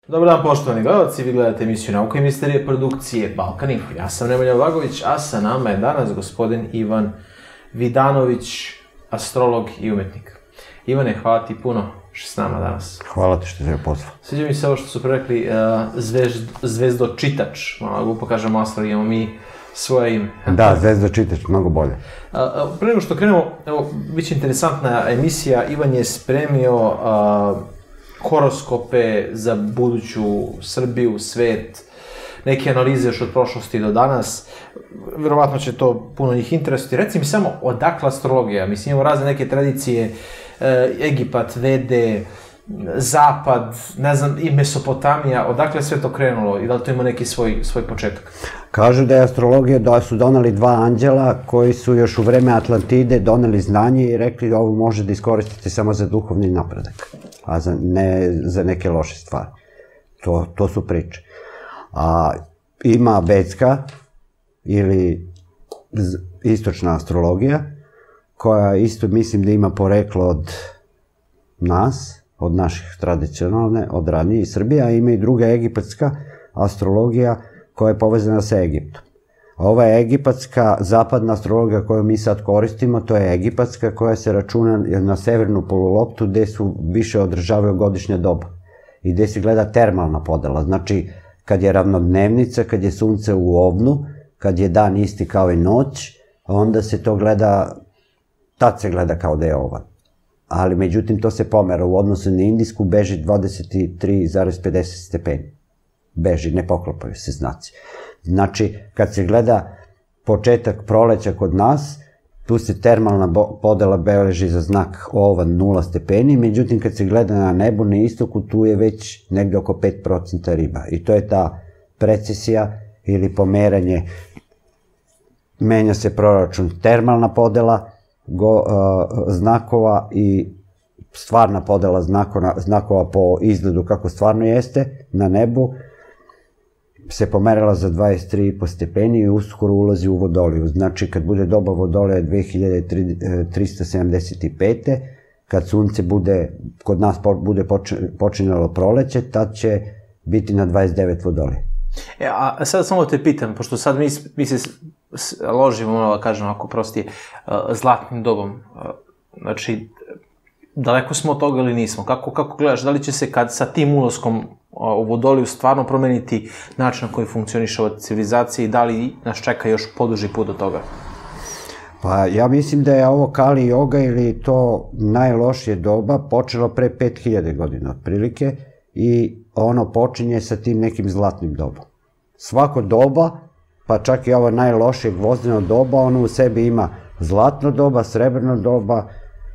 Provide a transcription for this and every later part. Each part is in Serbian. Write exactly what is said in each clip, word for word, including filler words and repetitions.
Dobar dan, poštovani gledalci, vi gledate emisiju Nauka i misterije produkcije Balkan Info. Ja sam Nemanja Vlagović, a sa nama je danas gospodin Ivan Vidanović, astrolog i umetnik. Ivane, hvala ti puno što si s nama danas. Hvala ti što te je pozvao. Sviđa mi se ovo što su prerekli uh, zvezdočitač, malo glupo kažemo astrolog, imamo mi svoje ime. Da, zvezdočitač, mnogo bolje. Uh, uh, pre nego što krenemo, evo, bit će interesantna emisija, Ivan je spremio uh, horoskope za buduću Srbiju, svet, neke analize još od prošlosti do danas. Verovatno će to puno njih interesovati. Reci mi samo, odakle astrologija? Mislim, imamo razne neke tradicije, e, Egipat, Vede, Zapad, ne znam, i Mesopotamija. Odakle je sve to krenulo i da li to ima neki svoj, svoj početak? Kažu da je astrologija, da su doneli dva anđela koji su još u vreme Atlantide doneli znanje i rekli da ovo može da iskoristite samo za duhovni napredak, a za, ne za neke loše stvari. To, to su priče. A ima vedska ili istočna astrologija, koja isto mislim da ima poreklo od nas, od naših tradicionalne, od ranije iz Srbije, a ima i druga egipatska astrologija koja je povezana sa Egiptom. Ova je egipatska zapadna astrologija koju mi sad koristimo, to je egipatska koja se računa na severnu poluloptu gde su više održavaju godišnje doba i gde se gleda termalna podela, znači kad je ravnodnevnica, kad je sunce u ovnu, kad je dan isti kao i noć, onda se to gleda, tad se gleda kao da je ovan. Ali međutim to se pomera u odnosu na indijsku, beži dvadeset tri zarez pedeset stepeni. Beži, ne poklopaju se znaci. Znači, kad se gleda početak proleća kod nas, tu se termalna podela beleži za znak ovan nula stepeni, međutim kad se gleda na nebu na istoku, tu je već negde oko pet procenta riba. I to je ta precesija ili pomeranje, menja se proračun termalna podela go, uh, znakova i stvarna podela znakova, znakova po izgledu kako stvarno jeste na nebu, se pomerala za dvadeset tri i po stepeni i uskoro ulazi u Vodoliju. Znači, kad bude doba Vodolija dve hiljade trista sedamdeset pete. kad sunce bude, kod nas bude počinjalo proleće, tad će biti na dvadeset devet Vodolije. E, a sad samo te pitam, pošto sad mi, mi se ložimo, ono da kažem, ako prosti, uh, zlatnim dobom. Uh, znači, daleko smo od toga ili nismo? Kako, kako gledaš, da li će se kad sa tim ulaskom u Vodoliju stvarno promeniti način na koji funkcioniše ova civilizacija i da li nas čeka još poduži put do toga? Pa ja mislim da je ovo Kali joga ili to najlošije doba počelo pre pet hiljada godina otprilike i ono počinje sa tim nekim zlatnim dobom. Svako doba, pa čak i ovo najlošije gvozdeno doba, ono u sebi ima zlatno doba, srebrno doba,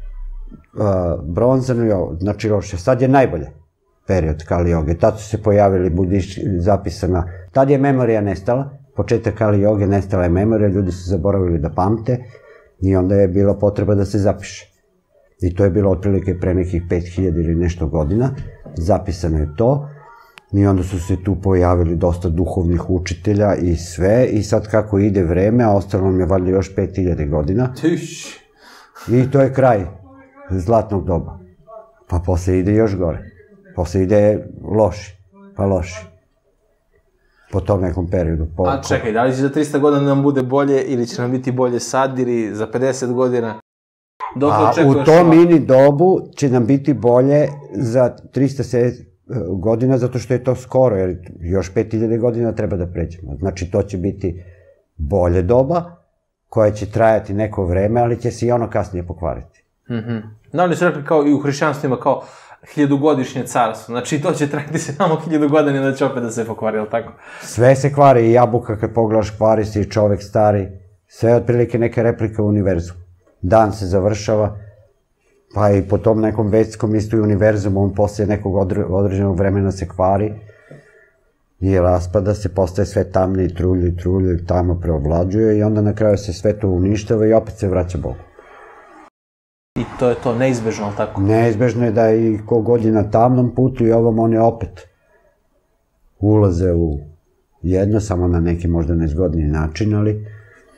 bronzano, znači loše. Sad je najbolje period Kali joge. Tad su se pojavili budisti zapisana. Tad je memorija nestala, početak Kali joge, nestala je memorija, ljudi su zaboravili da pamte i onda je bila potreba da se zapiše. I to je bilo otprilike pre nekih pet hiljada ili nešto godina. Zapisano je to i onda su se tu pojavili dosta duhovnih učitelja i sve i sad kako ide vreme, a ostalo nam je valjda još pet hiljada godina. Tiš! I to je kraj zlatnog doba. Pa posle ide još gore. Posle ide loši, pa loši. Po tom nekom periodu. Po, A čekaj, da li će za trista godina nam bude bolje ili će nam biti bolje sad ili za pedeset godina? Dok A u tom mini dobu će nam biti bolje za trista godina zato što je to skoro, jer još pet hiljada godina treba da pređemo. Znači to će biti bolje doba koja će trajati neko vreme, ali će se i ono kasnije pokvariti. Mhm. Da, oni su rekli kao i u hrišćanstvu ima kao hiljadugodišnje carstvo. Znači, to će trajati se samo hiljadu godina da će opet da se pokvari, ili tako? Sve se kvari, i jabuka kad pogledaš kvari se, i čovek stari. Sve je otprilike neka replika u univerzumu. Dan se završava, pa i po tom nekom vedskom isto i univerzumu, on posle nekog određenog vremena se kvari i raspada se, postaje sve tamnije, trulje, trulje, tamo preovlađuje i onda na kraju se sve to uništava i opet se vraća Bogu. I to je to, neizbežno, ali tako? Neizbežno je da i kogod je na tamnom putu i ovom, oni opet ulaze u jedno, samo na neki možda nezgodniji način, ali...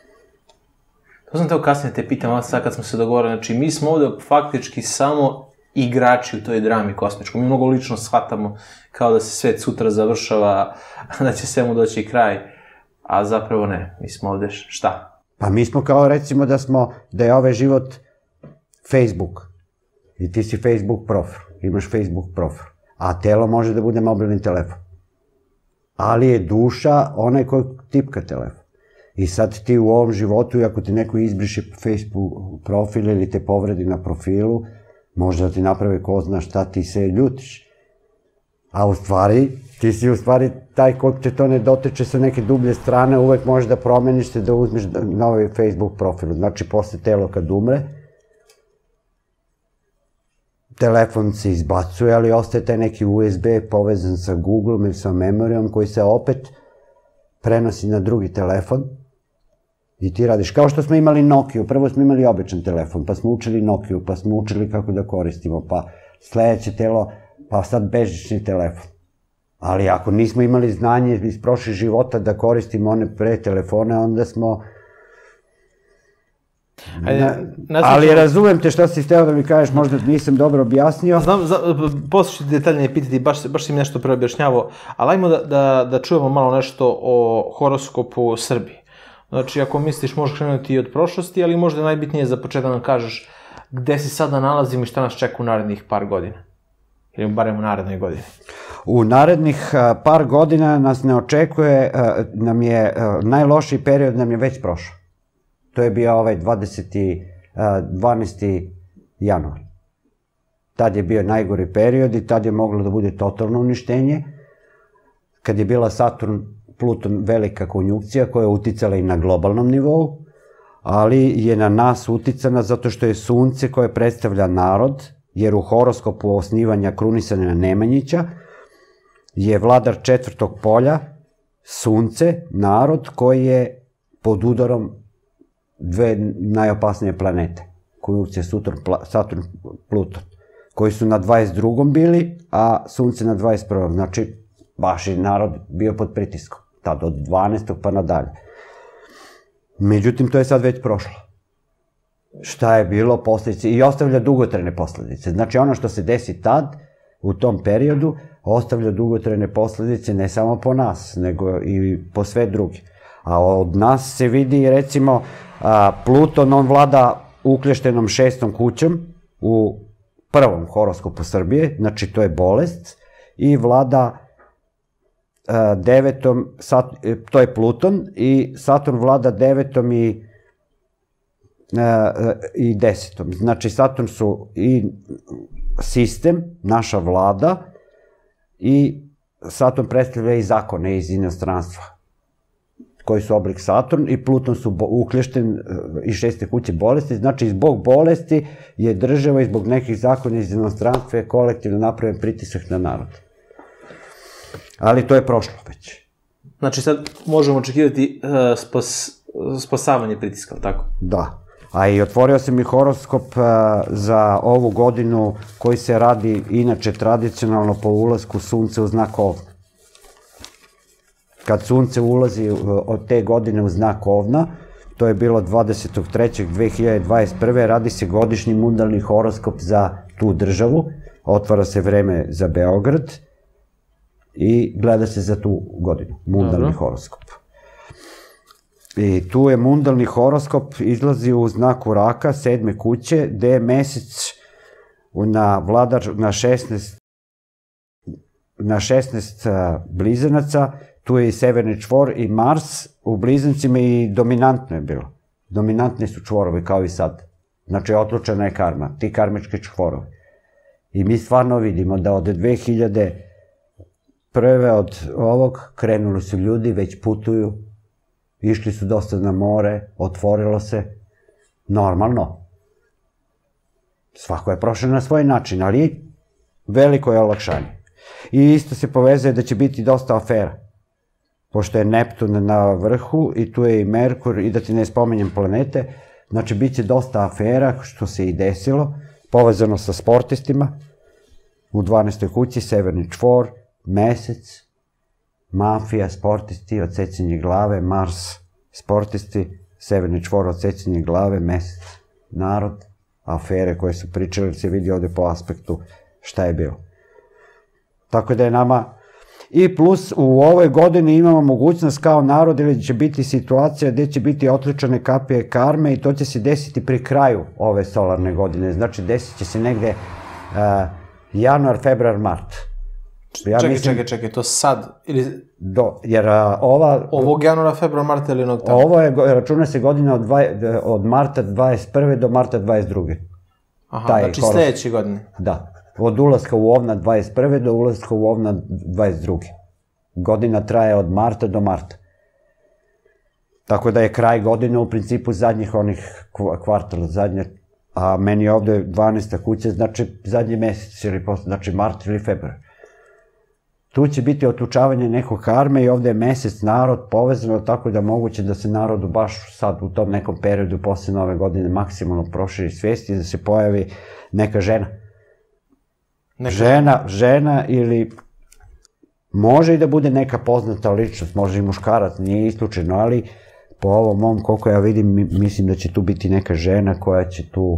To sam teo kasnije te pitam, ali sad kad smo se dogovorili, znači mi smo ovde faktički samo igrači u toj drami kosmičkom. Mi mnogo lično shvatamo kao da se svet sutra završava, da će svemu doći kraj, a zapravo ne, mi smo ovde šta? Pa mi smo kao recimo da smo, da je ovaj život Facebook i ti si Facebook profil, imaš Facebook profil, a telo može da bude mobilni telefon. Ali je duša onaj koji tipka telefon. I sad ti u ovom životu, ako ti neko izbriše Facebook profil ili te povredi na profilu, možda ti napravi ko zna šta, ti se ljutiš. A u stvari, ti si u stvari taj ko te to ne dotiče sa neke dublje strane, uvek možeš da promeniš se, da uzmeš novi Facebook profil. Znači, posle telo kad umre, telefon se izbacuje, ali ostaje taj neki U S B povezan sa Google-om ili sa memorijom koji se opet prenosi na drugi telefon i ti radiš. Kao što smo imali Nokiju, prvo smo imali običan telefon, pa smo učili Nokiju, pa smo učili kako da koristimo, pa sledeće telo, pa sad bežični telefon. Ali ako nismo imali znanje iz prošlih života da koristimo one pre telefone, onda smo... Ali razumem te šta si hteo da mi kažeš, možda nisam dobro objasnio. Znam, posle ću ti detaljnije pitati, baš si mi nešto preobjašnjavao, ali ajmo da čujemo malo nešto o horoskopu Srbije. Znači, ako misliš, možeš krenuti i od prošlosti, ali možda je najbitnije za početak da nam kažeš gde se sada nalazimo i šta nas čeka u narednih par godina. Ili barem u narednoj godini. U narednih par godina nas ne očekuje, nam je, najlošiji period nam je već prošao. To je bio ovaj dvanaesti januar. Tad je bio najgori period i tad je moglo da bude totalno uništenje. Kad je bila Saturn, Pluton velika konjunkcija koja je uticala i na globalnom nivou, ali je na nas uticana zato što je Sunce koje predstavlja narod, jer u horoskopu osnivanja krunisanja Nemanjića je vladar četvrtog polja, Sunce, narod koji je pod udarom dve najopasnije planete, konjunkcija Saturn, Pluton, koji su na dvadeset drugom bili, a Sunce na dvadeset prvom. Znači, baš je narod bio pod pritiskom, tad od dvanaestog pa nadalje. Međutim, to je sad već prošlo. Šta je bilo posledice i ostavlja dugotrajne posledice. Znači, ono što se desi tad, u tom periodu, ostavlja dugotrajne posledice ne samo po nas, nego i po sve druge. A od nas se vidi, recimo, Pluton, on vlada uklještenom šestom kućom u prvom horoskopu Srbije, znači to je bolest, i vlada devetom, to je Pluton, i Saturn vlada devetom i i desetom. Znači, Saturn su i sistem, naša vlada, i Saturn predstavlja i zakone iz inostranstva, koji su oblik Saturn, i Pluton su uklješten iz šeste kuće bolesti. Znači, zbog bolesti je država i zbog nekih zakona iz inostranstva je kolektivno napravljen pritisak na narod. Ali to je prošlo već. Znači, sad možemo očekivati spasavanje pritiska, tako? Da. A i otvorio sam i horoskop za ovu godinu koji se radi inače tradicionalno po ulasku Sunce u znak Ovna. Kad Sunce ulazi od te godine u znak Ovna, to je bilo dvadesetog trećeg dve hiljade dvadeset prve. radi se godišnji mundijalni horoskop za tu državu, otvara se vreme za Beograd i gleda se za tu godinu, mundijalni horoskop. I tu je mundijalni horoskop, izlazi u znaku Raka, sedme kuće, gde je mesec na vladar na šesnaest na šesnaest blizanaca, tu je i severni čvor i Mars u blizancima i dominantno je bilo. Dominantni su čvorovi kao i sad. Znači, otlučena je karma, ti karmički čvorovi. I mi stvarno vidimo da od dve hiljade prve od ovog krenuli su ljudi, već putuju, išli su dosta na more, otvorilo se, normalno. Svako je prošao na svoj način, ali veliko je olakšanje. I isto se povezuje da će biti dosta afera, pošto je Neptun na vrhu i tu je i Merkur, i da ti ne spomenjem planete, znači bit će dosta afera, što se i desilo, povezano sa sportistima, u dvanaestoj kući, severni čvor, mesec, mafija, sportisti, odsecanje glave, Mars, sportisti, severni čvor, odsecanje glave, mesec, narod, afere koje su pričali, se vidi ovde po aspektu šta je bilo. Tako da je nama... I plus u ovoj godini imamo mogućnost kao narod ili će biti situacija gde će biti otključane kapije karme i to će se desiti pri kraju ove solarne godine. Znači desit će se negde uh, januar, februar, mart. Ja čekaj, mislim, čekaj, čekaj, to sad? Ili... Do, jer uh, ova... Ovog januara, februar, marta ili onog tamo? Ovo je, računa se godina od, dva, od marta dvadeset prve do marta dvadeset druge. Aha, Taj znači horos... sledeće godine. Da. Od ulaska u ovna dvadeset prve do ulaska u ovna dvadeset druge. Godina traje od marta do marta. Tako da je kraj godine u principu zadnjih onih kvartala, zadnje, a meni je ovde dvanaesta kuća, znači zadnji mesec, ili posle, znači mart ili februar. Tu će biti otlučavanje nekog karme i ovde je mesec narod povezano tako da moguće da se narodu baš sad u tom nekom periodu posle nove godine maksimalno proširi svesti i da se pojavi neka žena. Neka. Žena, žena ili može i da bude neka poznata ličnost, može i muškarac, nije isključeno, ali po ovom mom, koliko ja vidim, mislim da će tu biti neka žena koja će tu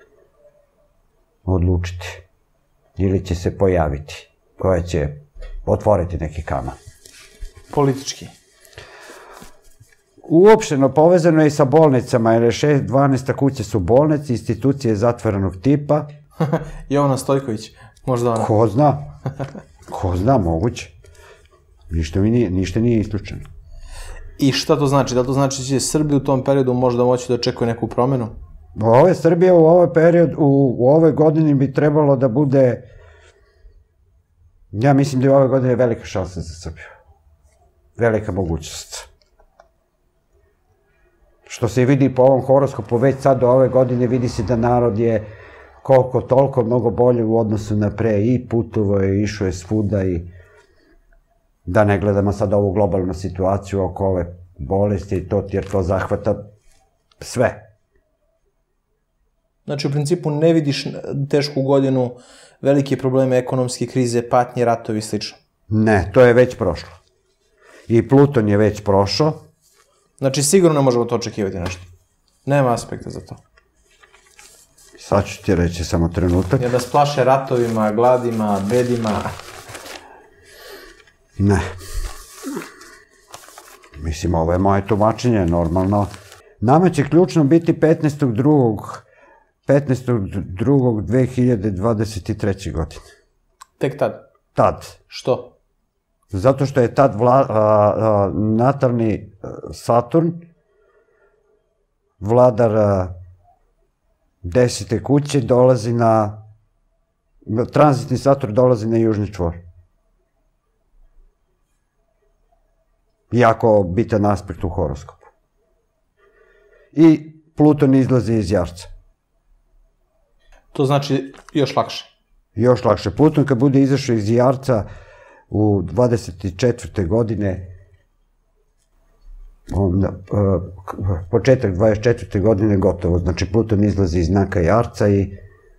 odlučiti. Ili će se pojaviti, koja će otvoriti neki kamen. Politički? Uopšteno povezano je i sa bolnicama, jer je šest dvanaesta kuće su bolnice, institucije zatvorenog tipa. Jovana Stojković, možda ona. Ko zna, ko zna, moguće. Ništa, mi nije, ništa nije isključeno. I šta to znači? Da li to znači da će Srbija u tom periodu možda moći da očekuje neku promenu? Ove Srbija u ovoj period, u, u ovoj godini bi trebalo da bude, ja mislim da je ove godine velika šansa za Srbiju. Velika mogućnost. Što se vidi po ovom horoskopu, već sad do ove godine vidi se da narod je koliko toliko mnogo bolje u odnosu na pre i putovo je, išao je svuda i da ne gledamo sad ovu globalnu situaciju oko ove bolesti i to, jer to zahvata sve. Znači, u principu ne vidiš tešku godinu, velike probleme, ekonomske krize, patnje, ratovi i slično? Ne, to je već prošlo. I Pluton je već prošao. Znači, sigurno ne možemo to očekivati nešto. Nema aspekta za to. Sad ću ti reći samo trenutak. Jer da splaše ratovima, gladima, bedima... Ne. Mislim, ovo je moje tumačenje, normalno. Nama će ključno biti petnaestog drugog petnaestog drugog dve hiljade dvadeset treće godine. Tek tad? Tad. Što? Zato što je tad vla, a, a, natalni Saturn, vladar a, desete kuće, dolazi na... Tranzitni Saturn dolazi na južni čvor. Jako bitan aspekt u horoskopu. I Pluton izlazi iz Jarca. To znači još lakše? Još lakše. Pluton kad bude izašao iz Jarca u dvadeset četvrte godine, onda, uh, početak dvadeset četvrte godine gotovo. Znači Pluton izlazi iz znaka Jarca i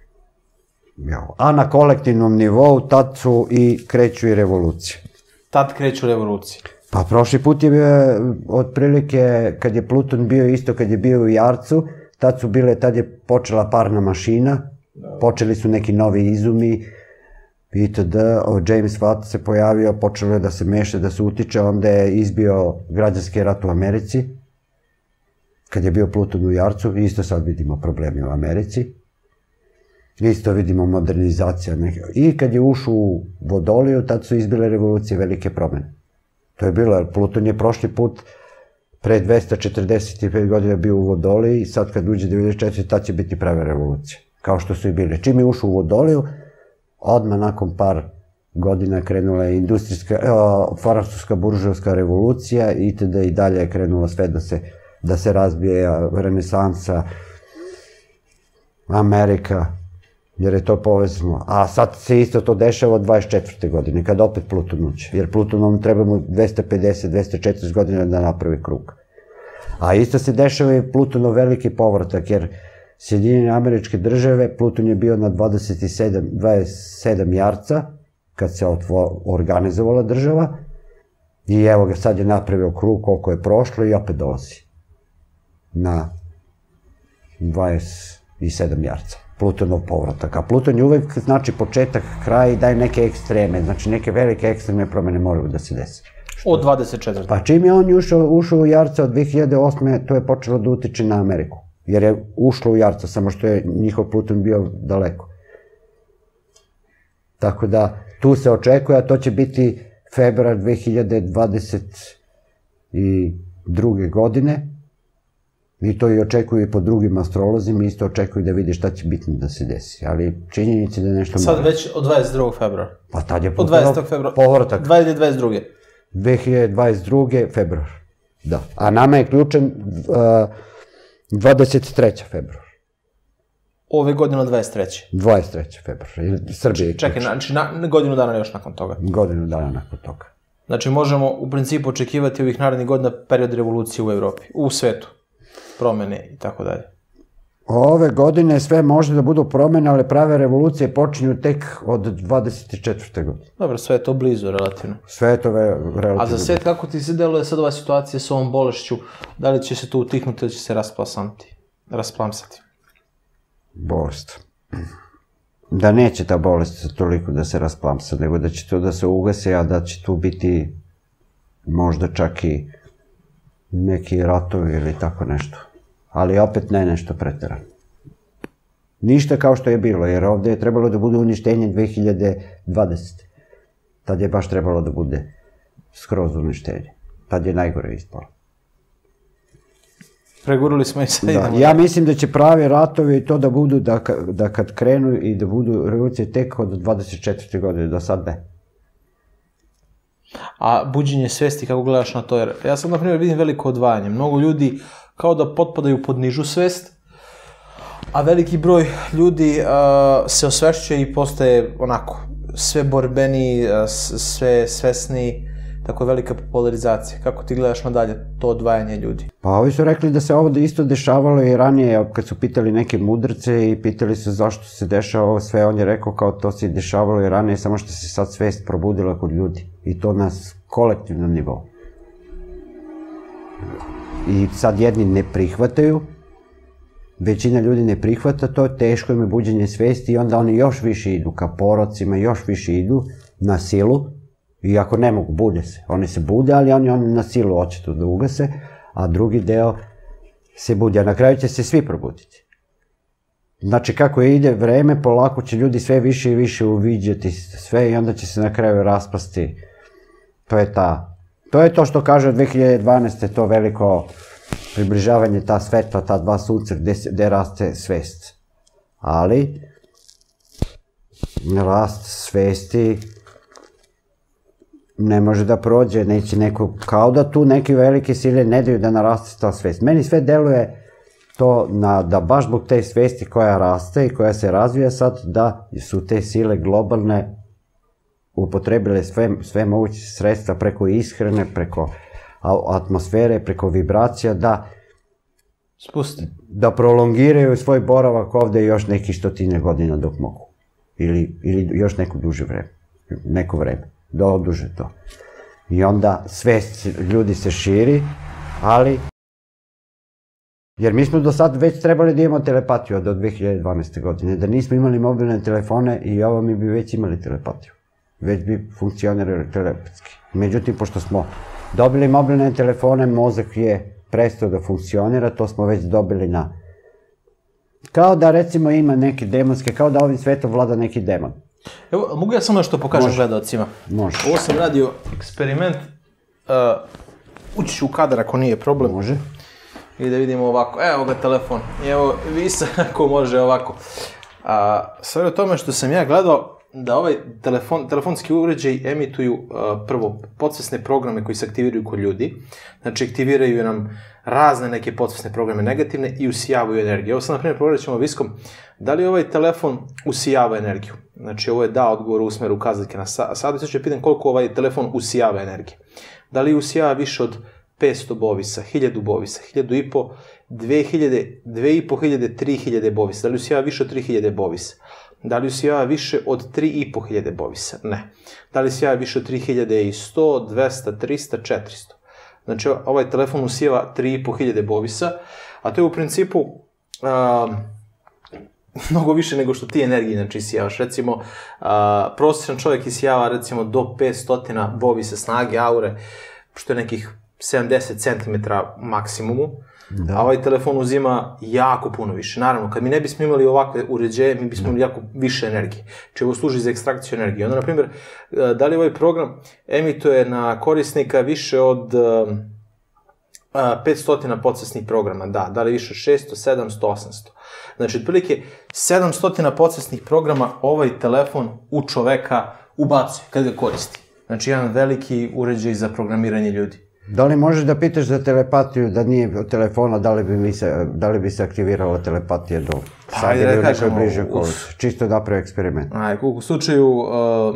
a na kolektivnom nivou tad su i kreću i revolucije. Tad kreću revolucije? Pa prošli put je bio, otprilike, kad je Pluton bio isto, kad je bio u Jarcu, tad su bile, tad je počela parna mašina, počeli su neki novi izumi, itd. James Watt se pojavio, počelo je da se meša, da se utiče, onda je izbio građanski rat u Americi, kad je bio Pluton u Jarcu, isto sad vidimo problemi u Americi, isto vidimo modernizacija neke, i kad je ušao u Vodoliju, tad su izbile revolucije, velike promene. To je bilo, Pluton je prošli put pre dvesta četrdeset pet godina bio u Vodoliji i sad kad uđe devedeset četvrte tad će biti prave revolucije, kao što su i bile. Čim je ušao u Vodoliju, odmah nakon par godina krenula je industrijska, evo, francuska buržovska revolucija itd. I dalje je krenulo sve da se, da se razbije renesansa, Amerika, jer je to povezano. A sad se isto to dešava od dvadeset četvrte godine, kad opet Pluton uđe. Jer Plutonom treba mu dvesta pedeset do dvesta četrdeset godina da napravi krug. A isto se dešava i Plutonov veliki povratak, jer Sjedinjene Američke Države, Pluton je bio na dvadeset sedam, dvadeset sedam Jarca, kad se organizovala država, i evo ga sad je napravio krug koliko je prošlo i opet dolazi na dvadeset i sedam jarca. Plutonov povratak. A Pluton je uvek znači početak, kraj i daje neke ekstreme, znači neke velike ekstremne promene moraju da se desi. Od dvadeset četvrte. Pa čim je on ušao, ušao u jarca od dve hiljade osme. to je počelo da utiče na Ameriku. Jer je ušlo u jarca, samo što je njihov Pluton bio daleko. Tako da tu se očekuje, a to će biti februar dve hiljade dvadeset druge. godine. I to i očekuju i po drugim astrolozima, isto očekuju da vidi šta će bitno da se desi. Ali činjenica je da nešto... Sad već od dvadeset drugog februara. Pa tad je od dvadesetog februara. Povratak. dve hiljade dvadeset druge. dve hiljade dvadeset druge. februar. Da. A nama je ključan uh, dvadeset treći februar. Ove godine dvadeset treće. dvadeset treći februar. Srbije je Čekaj, znači na, godinu dana još nakon toga. Godinu dana nakon toga. Znači možemo u principu očekivati ovih narednih godina period revolucije u Evropi, u svetu, promene i tako dalje. Ove godine sve može da budu promene, ali prave revolucije počinju tek od dvadeset četvrte. godine. Dobro, sve je to blizu relativno. Sve je to relativno. A za svet, kako ti se deluje sad ova situacija s ovom bolešću, da li će se to utihnuti ili će se rasplamsati? rasplamsati? Bolest. Da neće ta bolest toliko da se rasplamsa, nego da će to da se ugase, a da će tu biti možda čak i neki ratovi ili tako nešto. Ali opet ne nešto preterano. Ništa kao što je bilo, jer ovde je trebalo da bude uništenje dve hiljade dvadesete. Tad je baš trebalo da bude skroz uništenje. Tad je najgore ispalo. Pregurali smo i sad idemo. Ja mislim da će pravi ratovi i to da budu, da kad krenu i da budu revolucije tek od dvadeset četvrte. godine, do sad ne. A buđenje svesti, kako gledaš na to? Jer ja sad, na primjer, vidim veliko odvajanje. Mnogo ljudi kao da potpadaju pod nižu svest, a veliki broj ljudi se osvešćuje i postaje onako sve borbeni, sve svesni, tako je velika popularizacija. Kako ti gledaš nadalje to odvajanje ljudi? Pa ovi su rekli da se ovo isto dešavalo i ranije, kad su pitali neke mudrce i pitali su zašto se dešava ovo sve, on je rekao kao to se dešavalo i ranije, samo što se sad svest probudila kod ljudi. I to na kolektivnom nivou. I sad jedni ne prihvataju, većina ljudi ne prihvata to, teško im je buđenje svesti i onda oni još više idu ka porocima, još više idu na silu, iako ne mogu, bude se. Oni se bude, ali oni, oni na silu hoće to da ugase, a drugi deo se budi, a na kraju će se svi probuditi. Znači, kako ide vreme, polako će ljudi sve više i više uviđati sve i onda će se na kraju raspasti. To je ta... To je to što kaže od dve hiljade dvanaeste. to veliko približavanje, ta svetla, ta dva sunca gde raste svest. Ali, rast svesti ne može da prođe, neće neko, kao da tu neke velike sile ne daju da naraste ta svest. Meni sve deluje to da baš zbog te svesti koja raste i koja se razvija sad, da su te sile globalne upotrebile sve moguće sredstva preko ishrane, preko atmosfere, preko vibracija, da da prolongiraju svoj boravak ovde još neki stotine godina dok mogu. Ili još neko duže vreme. Neko vreme. Da oduže to. I onda svest ljudi se širi, ali... Jer mi smo do sad već trebali da imamo telepatiju do dve hiljade dvanaeste. godine. Da nismo imali mobilne telefone i ovo mi bi već imali telepatiju. Već bi funkcionirali telepatski. Međutim, pošto smo dobili mobilne telefone, mozak je prestao da funkcionira, to smo već dobili na... Kao da recimo ima neke demonske, kao da ovim svetom vlada neki demon. Evo, mogu ja samo nešto pokažem gledalcima? Može. Ovo sam radio eksperiment, ući ću u kadar ako nije problem. Može. I da vidimo ovako, evo ga telefon, evo vi se ako može ovako. Sve o tome što sam ja gledao, da ovaj telefonski uređaj emituju prvo podsvesne programe koji se aktiviraju kod ljudi, znači aktiviraju nam razne neke podsvesne programe negativne i usijavaju energiju. Evo sad, na primjer, pogledat ćemo viskom, da li ovaj telefon usijava energiju? Znači, ovo je da odgovor u smeru kazaljke na sad, sad ću pitan koliko ovaj telefon usijava energije. Da li usijava više od petsto bovisa, hiljadu bovisa, hiljadu i po, dve hiljade, dve i po hiljade, tri hiljade bovisa, da li usijava više od tri hiljade bovisa? Da li usijava više od tri i po hiljade bovisa? Ne. Da li usijava više od tri hiljade sto, dvesta, trista, četiristo? Znači, ovaj telefon usijava tri i po hiljade bovisa, a to je u principu mnogo više nego što ti energije znači isijavaš. Recimo, a, prosječan čovjek isijava recimo do petsto bovisa snage, aure, što je nekih sedamdeset centimetara maksimumu, da. A ovaj telefon uzima jako puno više. Naravno, kad mi ne bismo imali ovakve uređaje, mi bismo imali jako više energije. Či ovo služi za ekstrakciju energije. Onda, na primjer, da li ovaj program emituje na korisnika više od petsto podsvesnih programa? Da. Da li više od šesto, sedamsto, osamsto? Znači, otprilike sedamsto podsvesnih programa ovaj telefon u čoveka ubacuje kad ga koristi. Znači, jedan veliki uređaj za programiranje ljudi. Da li možeš da pitaš za telepatiju, da nije od telefona, da li bi, mi se, da li bi se aktivirala telepatija do pa, sad ili u nekoj bližoj okolici? Čisto napravi eksperiment. Aj, u slučaju... Uh,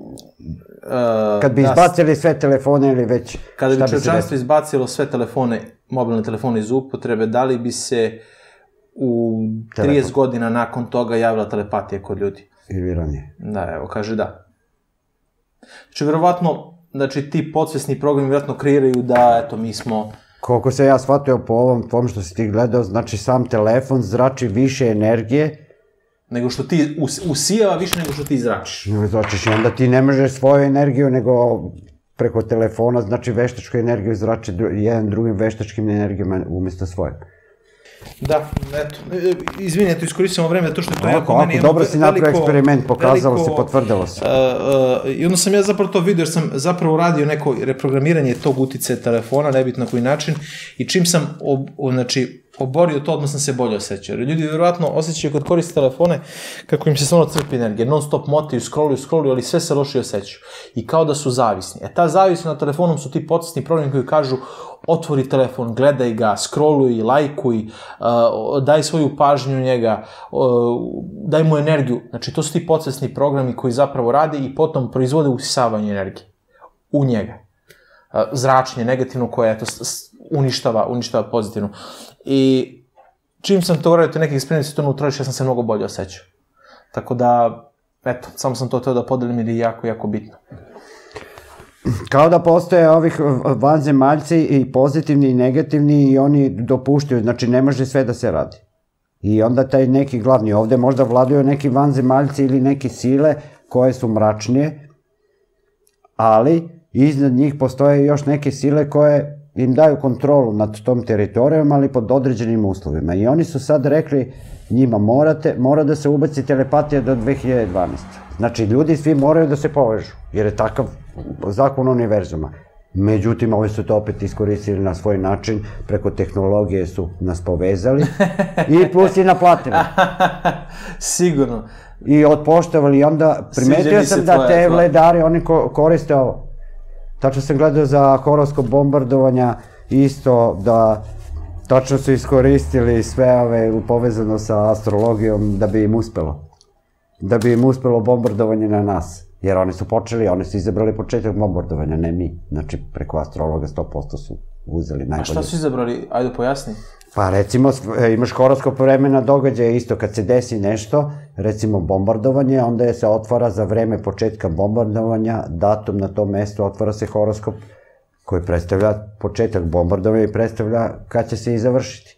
uh, kad bi da, izbacili sve telefone ili već... Kada bi čovječanstvo izbacilo sve telefone, mobilne telefone iz upotrebe, da li bi se u trideset Telefon. godina nakon toga javila telepatija kod ljudi? Ili ranije. Da, evo, kaže da. Znači, verovatno... Znači, ti podsvesni programi vjerojatno kreiraju da, eto, mi smo... Koliko se ja shvatio po ovom tom što si ti gledao, znači sam telefon zrači više energije... Nego što ti usijava više nego što ti zračiš. Zračiš i onda ti ne možeš svoju energiju, nego preko telefona, znači veštačku energiju zrači jedan drugim veštačkim energijama umjesto svoje. Da, eto, izvini, eto, iskoristimo vreme, zato što je to jako meni... Ako dobro si napravio eksperiment, pokazalo se, potvrdilo se. I onda sam ja zapravo to vidio, jer sam zapravo uradio neko reprogramiranje tog utice telefona, nebitno na koji način, i čim sam, znači, oborio to, odmah sam se bolje osjećao. Jer ljudi vjerovatno osjećaju kod koriste telefone kako im se stvarno crpi energija, non stop motaju, scrolluju, scrolluju, ali sve se lošije osjećaju. I kao da su zavisni. E ta zavisna na telefonom su ti podsvesni programi koji kažu otvori telefon, gledaj ga, scrolluj, lajkuj, uh, daj svoju pažnju njega, uh, daj mu energiju. Znači, to su ti podsvesni programi koji zapravo rade i potom proizvode usisavanje energije u njega. Uh, zračenje negativno koje, eto, uništava, uništava pozitivno. I čim sam to uradio, te neki eksperimenti to ne utrošiš, ja sam se mnogo bolje osjećao. Tako da, eto, samo sam to teo da podelim jer je jako, jako bitno. Kao da postoje ovih vanzemaljci i pozitivni i negativni i oni dopuštaju, znači ne može sve da se radi. I onda taj neki glavni, ovde možda vladaju neki vanzemaljci ili neke sile koje su mračnije, ali iznad njih postoje još neke sile koje im daju kontrolu nad tom teritorijom, ali pod određenim uslovima. I oni su sad rekli njima morate, mora da se ubaci telepatija do dve hiljade dvanaeste. Znači, ljudi svi moraju da se povežu, jer je takav zakon univerzuma. Međutim, ovi su to opet iskoristili na svoj način, preko tehnologije su nas povezali i plus i naplatili. Sigurno. I otpoštovali, i onda primetio sam da te vledari, oni koriste ovo. Tačno sam gledao za horoskop bombardovanja, isto da tačno su iskoristili sve ove povezano sa astrologijom da bi im uspelo. Da bi im uspelo bombardovanje na nas. Jer oni su počeli, oni su izabrali početak bombardovanja, ne mi. Znači, preko astrologa sto posto su uzeli najbolje. A šta su izabrali? Ajde, pojasni. Pa recimo, imaš horoskop vremena događaja isto, kad se desi nešto, recimo bombardovanje, onda se otvara za vreme početka bombardovanja, datum na tom mestu, otvara se horoskop koji predstavlja početak bombardovanja i predstavlja kad će se i završiti.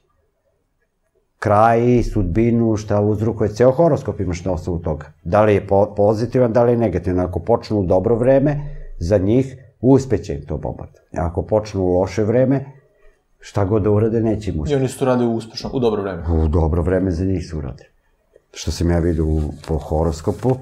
Kraj, sudbinu, šta uzrukuje, ceo horoskop imaš na osnovu toga. Da li je pozitivan, da li je negativan. Ako počnu u dobro vreme, za njih uspeće im to bombardovanje. Ako počnu u loše vreme, šta god da urade, neće im uspjeti. I oni su radili uspešno, u dobro vreme. U dobro vreme za njih su uradili. Što sam ja vidio po horoskopu.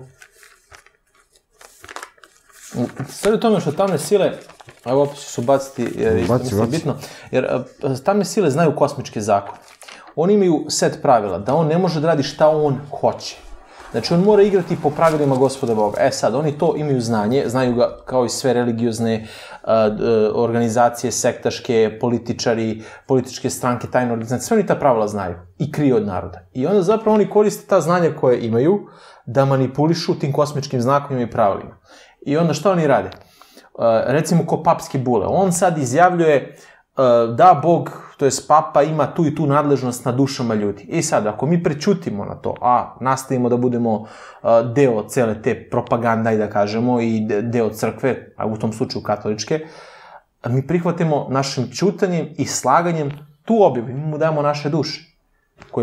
Stvari u tome što tamne sile, evo opet ću se ubaciti, jer isto mislim je bitno, jer tamne sile znaju kosmičke zakone. Oni imaju set pravila, da on ne može da radi šta on hoće. Znači, on mora igrati po pravilima Gospoda Boga. E sad, oni to imaju znanje, znaju ga kao i sve religiozne uh, organizacije, sektaške, političari, političke stranke, tajne organizacije, sve oni ta pravila znaju i kriju od naroda. I onda zapravo oni koriste ta znanja koje imaju da manipulišu tim kosmičkim znakovima i pravilima. I onda šta oni rade? Uh, recimo, ko papski bule. On sad izjavljuje da Bog, to jest Papa, ima tu i tu nadležnost nad dušama ljudi. I sad, ako mi prećutimo na to, a nastavimo da budemo deo cele te propagande, da kažemo, i deo crkve, a u tom slučaju katoličke, mi prihvatimo našim ćutanjem i slaganjem tu objavu, mi mu dajemo naše duše, koje,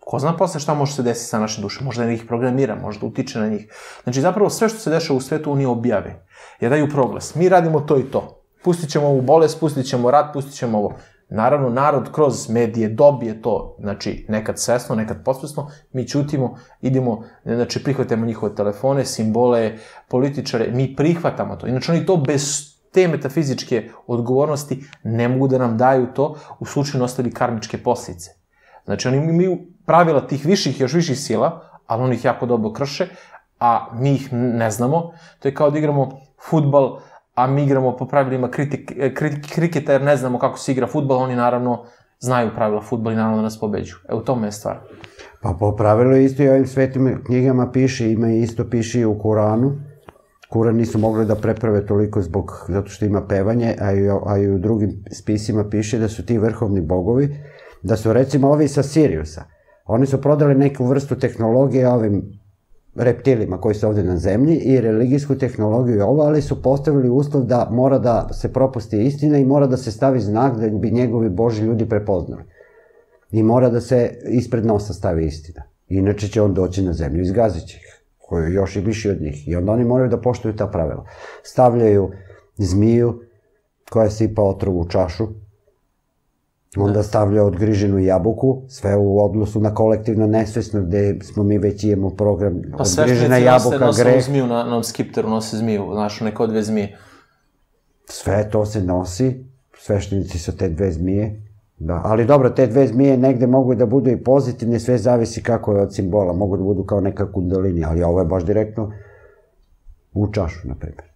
Ko zna posle šta može se desiti sa naše duše, možda ih programira, možda utiče na njih. Znači, zapravo sve što se dešava u svetu, oni objave. Jer daju proglas. Mi radimo to i to. Pustit ćemo ovu bolest, pustit ćemo rat, pustit ćemo ovo. Naravno, narod kroz medije dobije to, znači, nekad svesno, nekad podsvesno, mi ćutimo, idemo, znači, prihvatamo njihove telefone, simbole, političare, mi prihvatamo to. Inače, oni to bez te metafizičke odgovornosti ne mogu da nam daju to, u slučaju ostavi karmičke posljedice. Znači, oni imaju pravila tih viših i još viših sila, ali oni ih jako dobro krše, a mi ih ne znamo. To je kao da igramo fudbal, a mi igramo po pravilima kriketa, jer ne znamo kako se igra fudbal, oni naravno znaju pravila fudbala i naravno da nas pobeđuju. Evo, u tome je stvar. Pa po pravilu isto i ovim svetim knjigama piše, ima isto piše i u Kuranu. Kuran nisu mogli da preprave toliko zbog, zato što ima pevanje, a i, a i u drugim spisima piše da su ti vrhovni bogovi, da su recimo ovi sa Siriusa. Oni su prodali neku vrstu tehnologije ovim reptilima koji su ovde na zemlji i religijsku tehnologiju i ovo, ali su postavili uslov da mora da se propusti istina i mora da se stavi znak da bi njegovi boži ljudi prepoznali. I mora da se ispred nosa stavi istina. Inače će on doći na zemlju i zgazit će ih, koji je još i viši od njih. I onda oni moraju da poštuju ta pravila. Stavljaju zmiju koja sipa otrovu u čašu, onda stavlja odgriženu jabuku, sve u odnosu na kolektivno nesvesno, gde smo mi već imamo program odgrižena jabuka, greh. Pa sveštenici nose zmiju, na skipteru nose zmiju, znaš, neko dve zmije. Sve to se nosi, sveštenici su te dve zmije, da. Ali dobro, te dve zmije negde mogu da budu i pozitivne, sve zavisi kako je od simbola, mogu da budu kao neka kundalini, ali ovo je baš direktno u čašu, na primjer.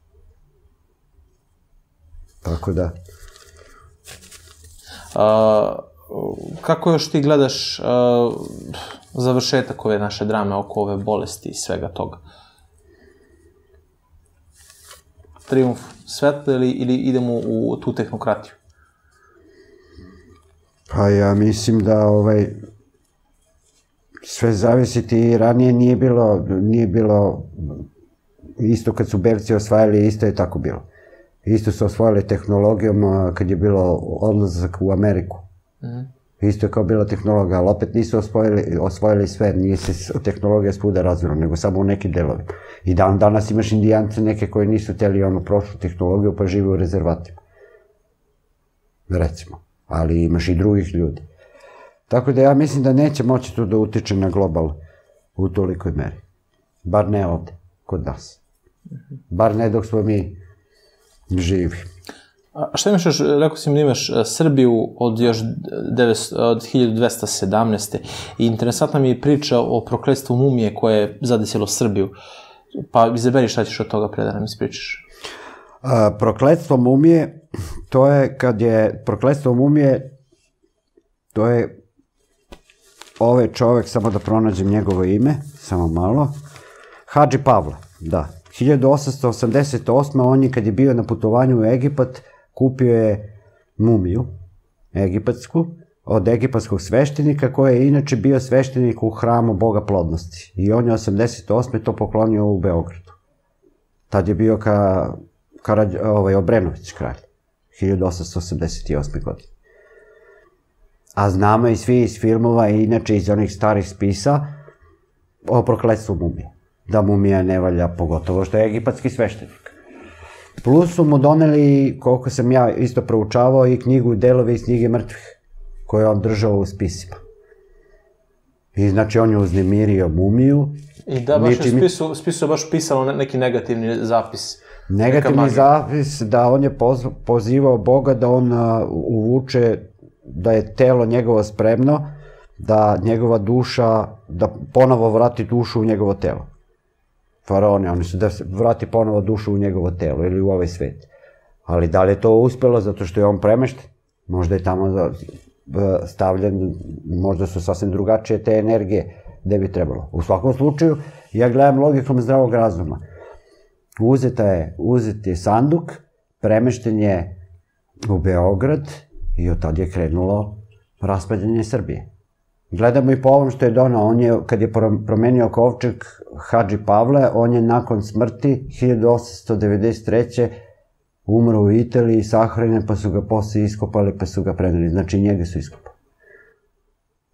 Tako da... Kako još ti gledaš završetak ove naše drame oko ove bolesti i svega toga? Triumf svetla ili idemo u tu tehnokratiju? Pa ja mislim da ovaj sve zavisi, ti ranije nije bilo, nije bilo isto kad su belci osvajali, isto je tako bilo. Isto su osvojili tehnologijom kad je bilo odlazak u Ameriku. Isto je kao bila tehnologija, ali opet nisu osvojili sve, nije se tehnologija svuda razvila, nego samo u nekim delovima. I dan danas imaš indijance neke koji nisu hteli onu prošlu tehnologiju pa žive u rezervatima. Recimo. Ali imaš i drugih ljudi. Tako da ja mislim da neće moći to da utiče na global u tolikoj meri. Bar ne ovde, kod nas. Bar ne dok smo mi živi. A šta imaš još, rekao si mi da imaš Srbiju od još od hiljadu dvesta sedamnaeste. I interesantna mi je priča o prokletstvu mumije koje je zadesilo Srbiju. Pa izaberi šta ćeš od toga pre da nam ispričaš. Prokletstvo mumije, to je kad je, prokletstvo mumije, to je ovaj čovek, samo da pronađem njegovo ime, samo malo, Hadži Pavle, da. hiljadu osamsto osamdeset osme. on je kad je bio na putovanju u Egipat, kupio je mumiju, egipatsku, od egipatskog sveštenika, koji je inače bio sveštenik u hramu Boga plodnosti. I on je osamdeset osme to poklonio u Beogradu. Tad je bio ka Obrenović kralj, hiljadu osamsto osamdeset osme. godine. A znamo i svi iz filmova i inače iz onih starih spisa o prokletstvu mumije. Da mumija ne valja, pogotovo što je egipatski sveštenik. Plus su mu doneli, koliko sam ja isto proučavao, i knjigu Delovi iz knjige mrtvih, koju je on držao u spisima. I znači on je uznemirio mumiju. I da, baš u spisu je baš pisalo neki negativni zapis. Negativni zapis, da on je pozivao Boga da on uvuče, da je telo njegovo spremno, da njegova duša, da ponovo vrati dušu u njegovo telo. Faraoni, oni su da vrati ponovo dušu u njegovo telo ili u ovaj svet. Ali da li je to uspelo zato što je on premešten? Možda je tamo stavljen, možda su sasvim drugačije te energije gde bi trebalo. U svakom slučaju, ja gledam logikom zdravog razuma. Uzeta je, uzet je sanduk, premešten je u Beograd i od tada je krenulo raspadanje Srbije. Gledamo i po ovom što je donao, on je, kad je promenio kovčeg Hadži Pavle, on je nakon smrti hiljadu osamsto devedeset treće. umro u Italiji, sahranjen, pa su ga posle iskopali, pa su ga preneli. Znači njega su iskopali.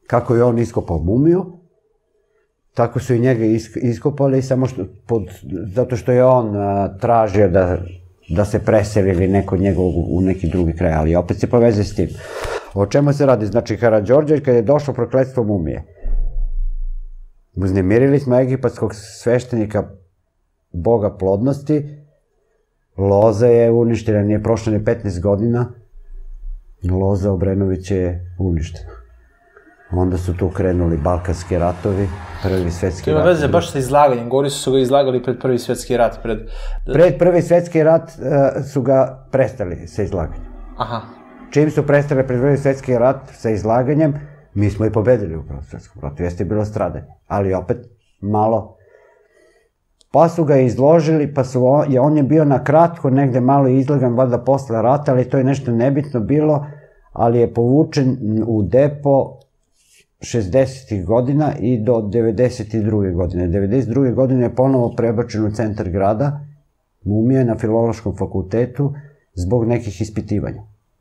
kako je on iskopao mumiju, tako su i njega iskopali, samo što, pod, zato što je on a, tražio da, da se preseli ili neko njegov u neki drugi kraj, ali opet se poveze s tim. O čemu se radi? Znači, Karađorđević, kada je došlo prokletstvo mumije, uznemirili smo egipatskog sveštenika boga plodnosti, loza je uništena, nije prošlo ni petnaest godina, loza Obrenović je uništena. Onda su tu krenuli Balkanski ratovi, Prvi svetski rat. Ima veze baš sa izlaganjem, govori su ga izlagali pred Prvi svetski rat. Pred, pred Prvi svetski rat uh, su ga prestali sa izlaganjem. Aha. Čim su prestali pred Prvi svetski rat sa izlaganjem, mi smo i pobedili u Prvom svetskom ratu, jeste bilo stradanje, ali opet malo. Pa su ga izložili, pa su on, je, on je bio na kratko negde malo izlagan, valjda posle rata, ali to je nešto nebitno bilo, ali je povučen u depo šezdesetih godina i do devedeset druge godine. devedeset druge godine je ponovo prebačen u centar grada, mumija na Filološkom fakultetu, zbog nekih ispitivanja.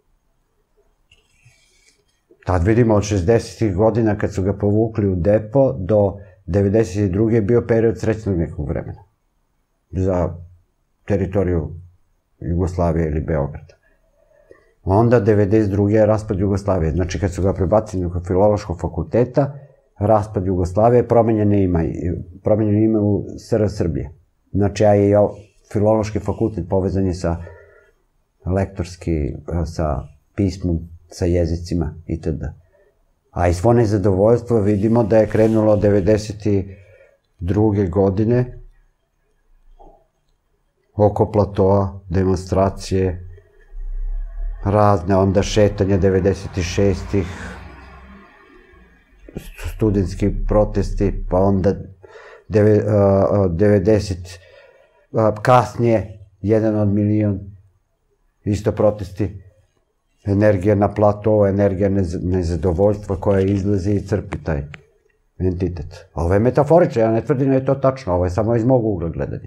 Tad vidimo od šezdesetih godina kad su ga povukli u depo do devedeset druge je bio period srećnog nekog vremena za teritoriju Jugoslavije ili Beograda. Onda devedeset druge je raspad Jugoslavije. Znači, kad su ga prebacili na Filološkog fakulteta, raspad Jugoslavije, promenjeno ime, promenjeno ime u S R Srbije. Znači, a i Filološki fakultet povezan je sa lektorski, sa pismom, sa jezicima itd. A i svo nezadovoljstvo vidimo da je krenulo devedeset druge godine oko platoa, demonstracije, razne onda šetanja devedeset šestih studentski protesti, pa onda devedeset kasnije jedan od milion isto protesti, energija na platovu, energija nezadovoljstva koja izlazi i crpi taj entitet. Ovo je metaforično, ja ne tvrdim da je to tačno, ovo je samo iz mog ugla gledanja.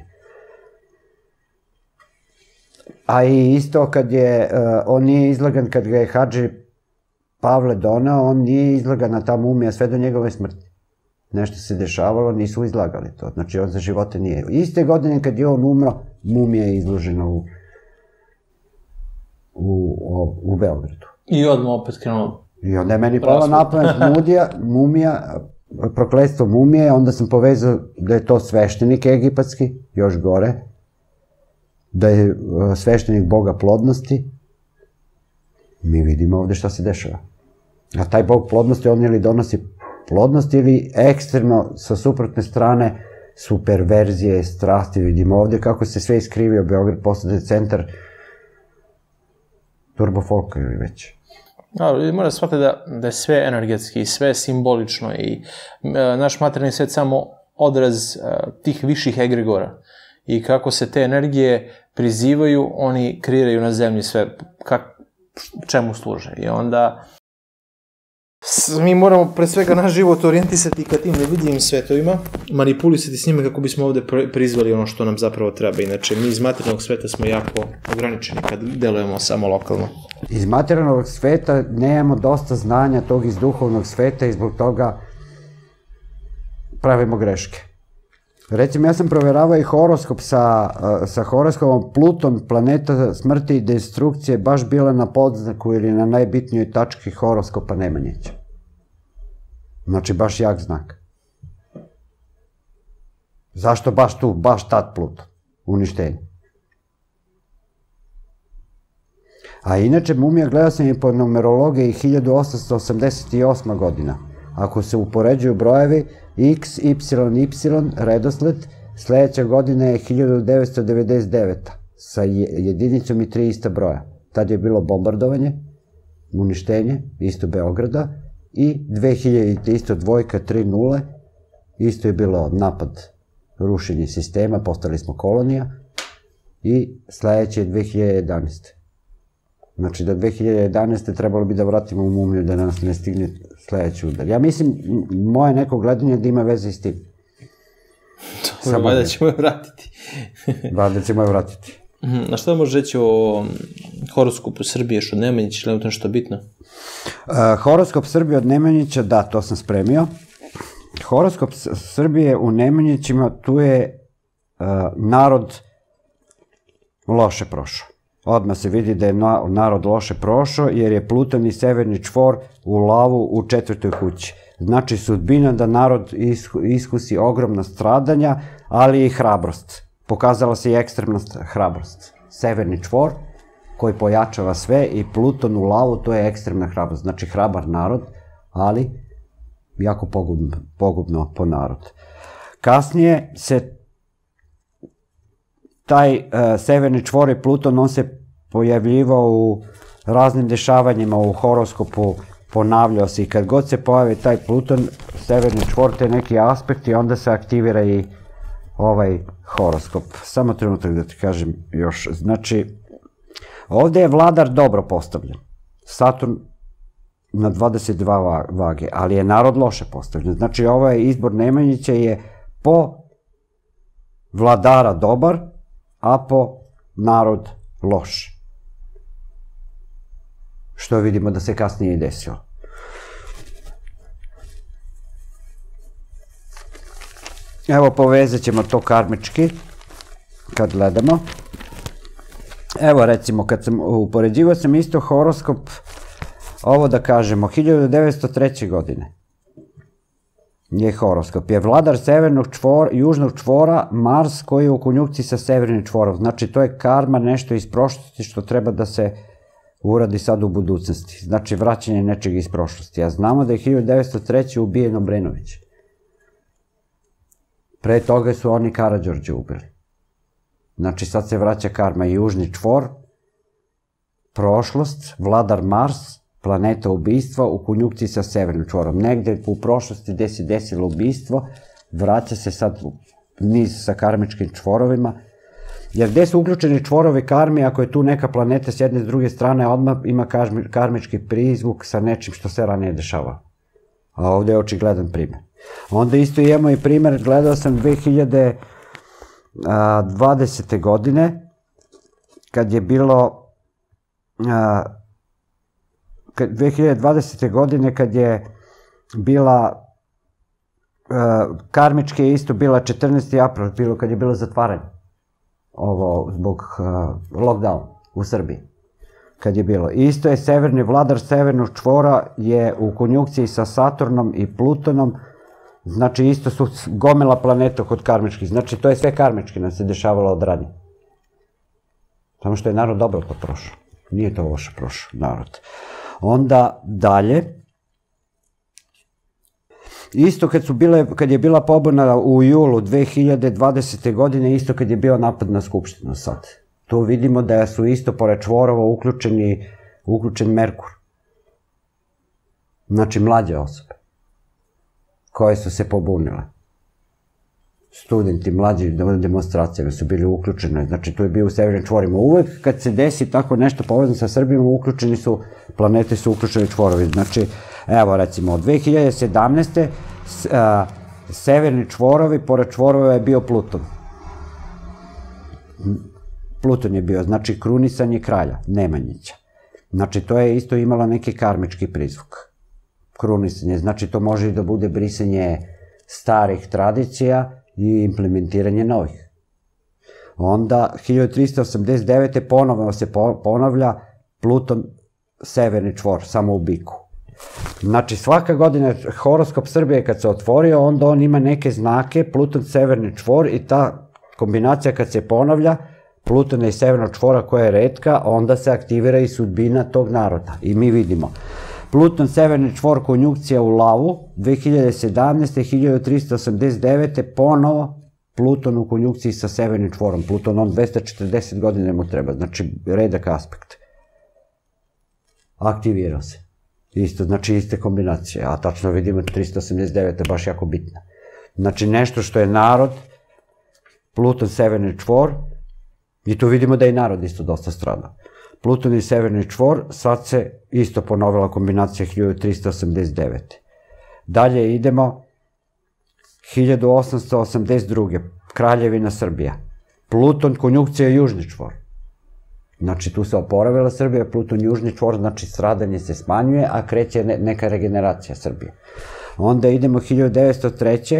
A i isto kad je, on nije izlagan kad ga je Hadži Pavle donao, on nije izlagana ta mumija sve do njegove smrti. Nešto se dešavalo, nisu izlagali to, znači on za živote nije. Iste godine kad je on umro, mumija je izložena u U, u Beogradu. I odmah opet krenuo. I onda je meni pala napamet mudija, mumija, prokletstvo mumije, onda sam povezao da je to sveštenik egipatski, još gore, da je sveštenik boga plodnosti. Mi vidimo ovde šta se dešava. A taj bog plodnosti, on ili donosi plodnost ili ekstremno sa suprotne strane su perverzije, strasti. Vidimo ovde kako se sve iskrivio Beograd, postade centar turbo folka ili već. Da, mora shvatiti da, da je sve energetski i sve simbolično i e, naš materijalni svet samo odraz e, tih viših egregora. I kako se te energije prizivaju, oni kreiraju na zemlji sve, kak, čemu služe. I onda mi moramo pre svega naš život orijentisati ka tim nevidljivim svetovima, manipulisati s njima kako bismo ovde prizvali ono što nam zapravo treba. Inače, mi iz materijalnog sveta smo jako ograničeni kad delujemo samo lokalno. Iz materijalnog sveta nemamo dosta znanja tog iz duhovnog sveta i zbog toga pravimo greške. Recimo, ja sam proveravao i horoskop sa, sa horoskopom Pluton, planeta smrti i destrukcije, baš bila na podznaku ili na najbitnijoj tački horoskopa Nemanjića. Znači, baš jak znak. Zašto baš tu, baš tad Pluton? Uništenje. A inače, mumija, gledao sam je po numerologiji hiljadu osamsto osamdeset osma godina. Ako se upoređuju brojevi, X, Y, Y, redosled, sledeća godina je hiljadu devetsto devedeset deveta. sa jedinicom i tri ista broja. Tad je bilo bombardovanje, uništenje, isto Beograda, i dve hiljadite isto dvojka, tri nule, isto je bilo napad, rušenje sistema, postali smo kolonija, i sledeće je dve hiljade jedanaeste. Znači, do dve hiljade jedanaeste trebalo bi da vratimo u mumiju da nas ne stigne sledeći udar. Ja mislim, moje neko gledanje da ima veze s tim. Dobro, valjda ćemo je vratiti. Valjda ćemo je vratiti. A šta možeš reći o horoskopu Srbije, što Nemanjić, ili je to nešto bitno? Horoskop Srbije od Nemanjića, da, to sam spremio. Horoskop Srbije u Nemanjićima, tu je narod loše prošao. Odmah se vidi da je narod loše prošao, jer je Pluton i severni čvor u lavu u četvrtoj kući. Znači, sudbina da narod iskusi ogromna stradanja, ali i hrabrost. Pokazala se i ekstremna hrabrost. Severni čvor, koji pojačava sve, i Pluton u lavu, to je ekstremna hrabrost. Znači, hrabar narod, ali jako pogubno po narod. Kasnije se taj severni čvor i Pluton, on se pojavljivao u raznim dešavanjima u horoskopu, ponavljao se, i kad god se pojavi taj Pluton, severni čvor, te neki aspekti, onda se aktivira i ovaj horoskop. Samo trenutak da ti kažem još. Znači, ovde je vladar dobro postavljen. Saturn na dvadeset dva vage, ali je narod loše postavljen. Znači, ovaj izbor Nemanjića je po vladara dobar, a po narod loš. Što vidimo da se kasnije i desilo. Evo, povezat ćemo to karmički, kad gledamo. Evo, recimo, kad sam upoređivao sam isto horoskop, ovo da kažemo, hiljadu devetsto treće. godine je horoskop. Je vladar severnog čvora, južnog čvora, Mars, koji je u konjunkciji sa severnim čvorom. Znači, to je karma, nešto iz prošlosti što treba da se uradi sad u budućnosti. Znači, vraćanje nečega iz prošlosti. A znamo da je hiljadu devetsto treće. ubijen Obrenović. Pre toga su oni Karađorđe ubili. Znači, sad se vraća karma. Južni čvor, prošlost, vladar Mars, planeta ubistva u konjunkciji sa severnim čvorom. Negde u prošlosti gde se desilo ubistvo, vraća se sad niz sa karmičkim čvorovima. Jer gde su uključeni čvorovi karmi, ako je tu neka planeta s jedne i s druge strane, odmah ima karmički prizvuk sa nečim što se ranije dešava. A ovde je očigledan primer. Onda isto imamo i primer, gledao sam dve hiljade dvadesete. godine, kad je bilo, dve hiljade dvadesete. godine, kad je bila, karmički je isto bila četrnaesti april, bilo kad je bilo zatvaranje, ovo zbog lockdown u Srbiji, kad je bilo. Isto je severni vladar severnog čvora je u konjunkciji sa Saturnom i Plutonom, znači isto su gomila planeta kod karmičkih, znači to je sve karmički nam se dešavalo od ranije. Samo što je narod dobro to prošao, nije to loše prošao narod. Onda dalje, isto kad su bile, kad je bila pobuna u julu dve hiljade dvadesete. godine, isto kad je bio napad na Skupštinu sad. Tu vidimo da su isto pored čvorova uključeni, uključen Merkur. Znači mlađe osobe koje su se pobunile. Studenti, mlađi demonstracije su bili uključene, znači tu je bio u severnim čvorima. Uvek kad se desi tako nešto povezano sa Srbijom, uključeni su, planete su uključeni čvorovi. Znači, evo recimo, od dve hiljade sedamnaeste. severni čvorovi, pored čvorova je bio Pluton. Pluton je bio, znači krunisanje kralja, Nemanjića. Znači to je isto imalo neki karmički prizvuk. Krunisanje, znači to može i da bude brisanje starih tradicija i implementiranje novih. Onda, hiljadu tristo osamdeset devete. ponovo se ponavlja Pluton severni čvor, samo u biku. Znači, svaka godina horoskop Srbije kad se otvorio, onda on ima neke znake, Pluton severni čvor, i ta kombinacija kad se ponavlja, Plutona i severnog čvora koja je retka, onda se aktivira i sudbina tog naroda. I mi vidimo. Pluton severni čvor konjunkcija u lavu, dve hiljade sedamnaeste. hiljadu tristo osamdeset devete. ponovo Pluton u konjunkciji sa severnim čvorom. Pluton, on dvesta četrdeset godina mu treba, znači redak aspekt. Aktivirao se. Isto, znači iste kombinacije, a tačno vidimo tristo osamdeset devete. baš jako bitna. Znači nešto što je narod, Pluton severni čvor, i tu vidimo da je narod isto dosta stradao. Pluton i severni čvor, sad se isto ponovila kombinacija hiljadu tristo osamdeset devete. Dalje idemo, hiljadu osamsto osamdeset druge. Kraljevina Srbija. Pluton konjunkcija južni čvor. Znači, tu se oporavila Srbija, Pluton južni čvor, znači stradanje se smanjuje, a kreće neka regeneracija Srbije. Onda idemo hiljadu devetsto treće.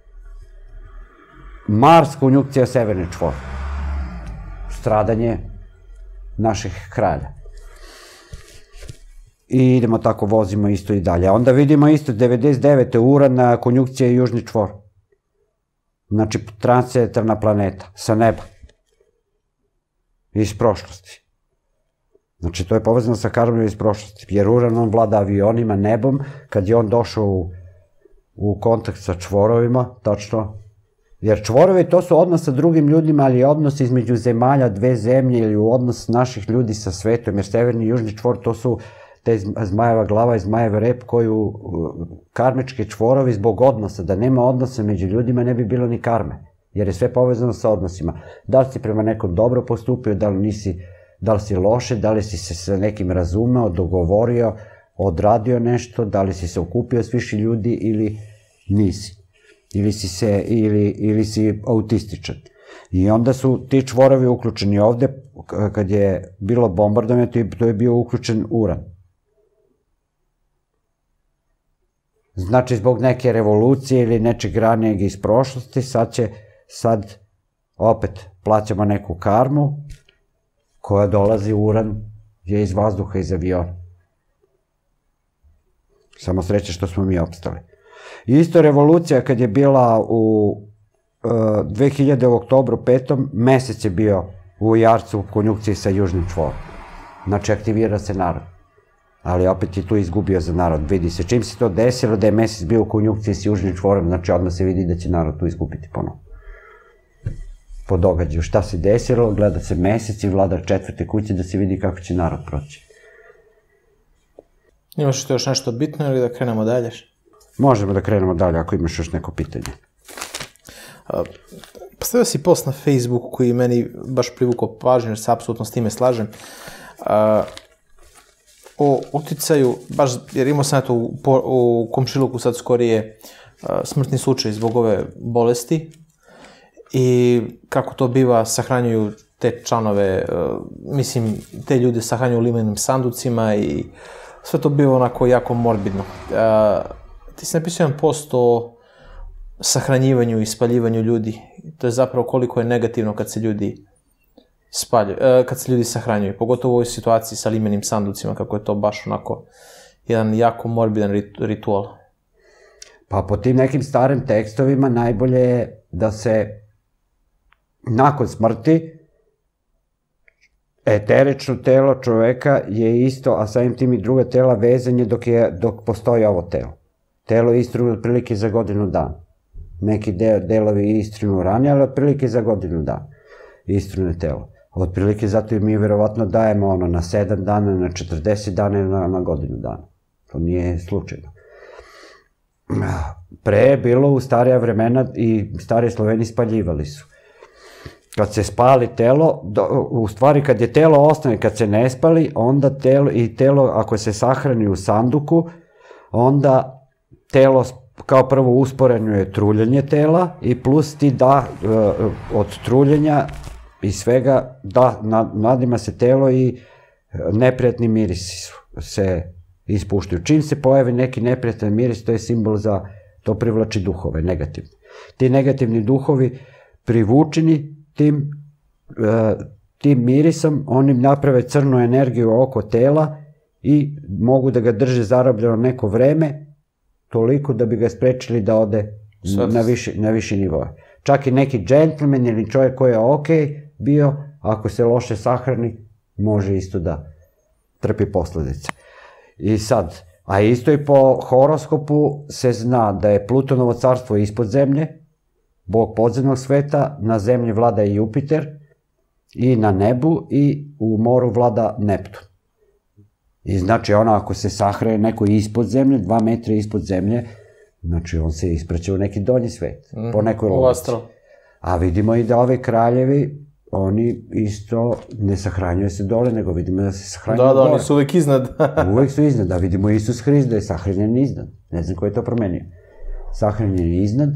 Mars, konjunkcija severni čvor. Stradanje naših kralja. I idemo tako, vozimo isto i dalje. Onda vidimo isto, devedeset devete Uran, konjunkcija južni čvor. Znači, transcentralna planeta, sa neba. Iz prošlosti. Znači, to je povezano sa Karmenom iz prošlosti, jer Uran, on vlada avionima, nebom, kad je on došao u, u kontakt sa čvorovima, tačno, jer čvorovi to su odnos sa drugim ljudima, ali je odnos između zemalja, dve zemlje, ili u odnos naših ljudi sa svetom, jer severni i južni čvor, to su te zmajeva glava i zmajev rep, koju karmički čvorovi zbog odnosa, da nema odnosa među ljudima, ne bi bilo ni karme, jer je sve povezano sa odnosima. Da li si prema nekom dobro postupio, da li nisi, da li si loše, da li si se sa nekim razumeo, dogovorio, odradio nešto, da li si se okupio s više ljudi ili nisi. Ili si se, ili, ili si autističan. I onda su ti čvorovi uključeni ovde, kad je bilo bombardovanje, to je bio uključen Uran. Znači, zbog neke revolucije ili nečeg ranijeg iz prošlosti, sad će, sad, opet, plaćamo neku karmu, koja dolazi, Uran je iz vazduha, iz aviona. Samo sreće što smo mi opstali. Isto revolucija kad je bila u dve hiljade u oktobru petom, mesec je bio u Jarcu u konjunkciji sa južnim čvorom. Znači, aktivira se narod. Ali opet je tu izgubio za narod. Vidi se, čim se to desilo, da je mesec bio u konjunkciji sa južnim čvorom, znači odmah se vidi da će narod tu izgubiti ponovo. Po događaju šta se desilo, gleda se mesec i vladar četvrte kuće da se vidi kako će narod proći. Imaš što još nešto bitno ili da krenemo dalje? Možemo da krenemo dalje ako imaš još neko pitanje. Postavio si post na Facebooku koji meni baš privukao pažnju, jer se apsolutno s time slažem. O uticaju, baš jer imao sam eto u komšiluku sad skorije smrtni slučaj zbog ove bolesti i kako to biva, sahranjuju te članove, mislim, te ljude sahranjuju u limenim sanducima i sve to biva onako jako morbidno. Ti si napisao jedan post o sahranjivanju i spaljivanju ljudi. To je zapravo koliko je negativno kad se ljudi spaljuju, kad se ljudi sahranjuju, pogotovo u ovoj situaciji sa limenim sanducima, kako je to baš onako jedan jako morbidan ritual. Pa po tim nekim starim tekstovima najbolje je da se nakon smrti eterično telo čoveka je isto, a samim tim i druga tela vezanje dok, je, dok postoji ovo telo. Telo je istrinu otprilike za godinu dana. Neki de, delovi istrinu ranije, ali otprilike za godinu dana. Istrinu telo. Otprilike zato i mi verovatno dajemo ono na sedam dana, na četrdeset dana i na, na godinu dana. To nije slučajno. Pre je bilo u starija vremena i starije Sloveni spaljivali su. Kad se spali telo, do, u stvari kad je telo ostane, kad se ne spali, onda telo, i telo ako se sahrani u sanduku, onda telo kao prvo usporenjuje truljenje tela i plus ti da od truljenja i svega da nadima se telo i neprijatni mirisi se ispuštaju. Čim se pojavi neki neprijatan miris, to je simbol za, to privlači duhove, negativni. Ti negativni duhovi privučeni tim, tim mirisom, oni naprave crnu energiju oko tela i mogu da ga drže zarobljeno neko vreme, toliko da bi ga sprečili da ode na viši, na viši nivoje. Čak i neki džentlmen ili čovjek koji je ok bio, ako se loše sahrani, može isto da trpi posledice. I sad, a isto i po horoskopu se zna da je Plutonovo carstvo ispod zemlje, bog podzemnog sveta, na zemlji vlada i Jupiter, i na nebu, i u moru vlada Neptun. I znači ono, ako se sahrane neko ispod zemlje, dva metra ispod zemlje, znači on se ispraća u neki donji svet, mm, po nekoj logici. A vidimo i da ove kraljevi, oni isto ne sahranjuju se dole, nego vidimo da se sahranjuju dole. Da, da, oni su uvek iznad. Uvek su iznad, da vidimo Isus Hrist da je sahranjen iznad. Ne znam ko je to promenio. Sahranjen je iznad,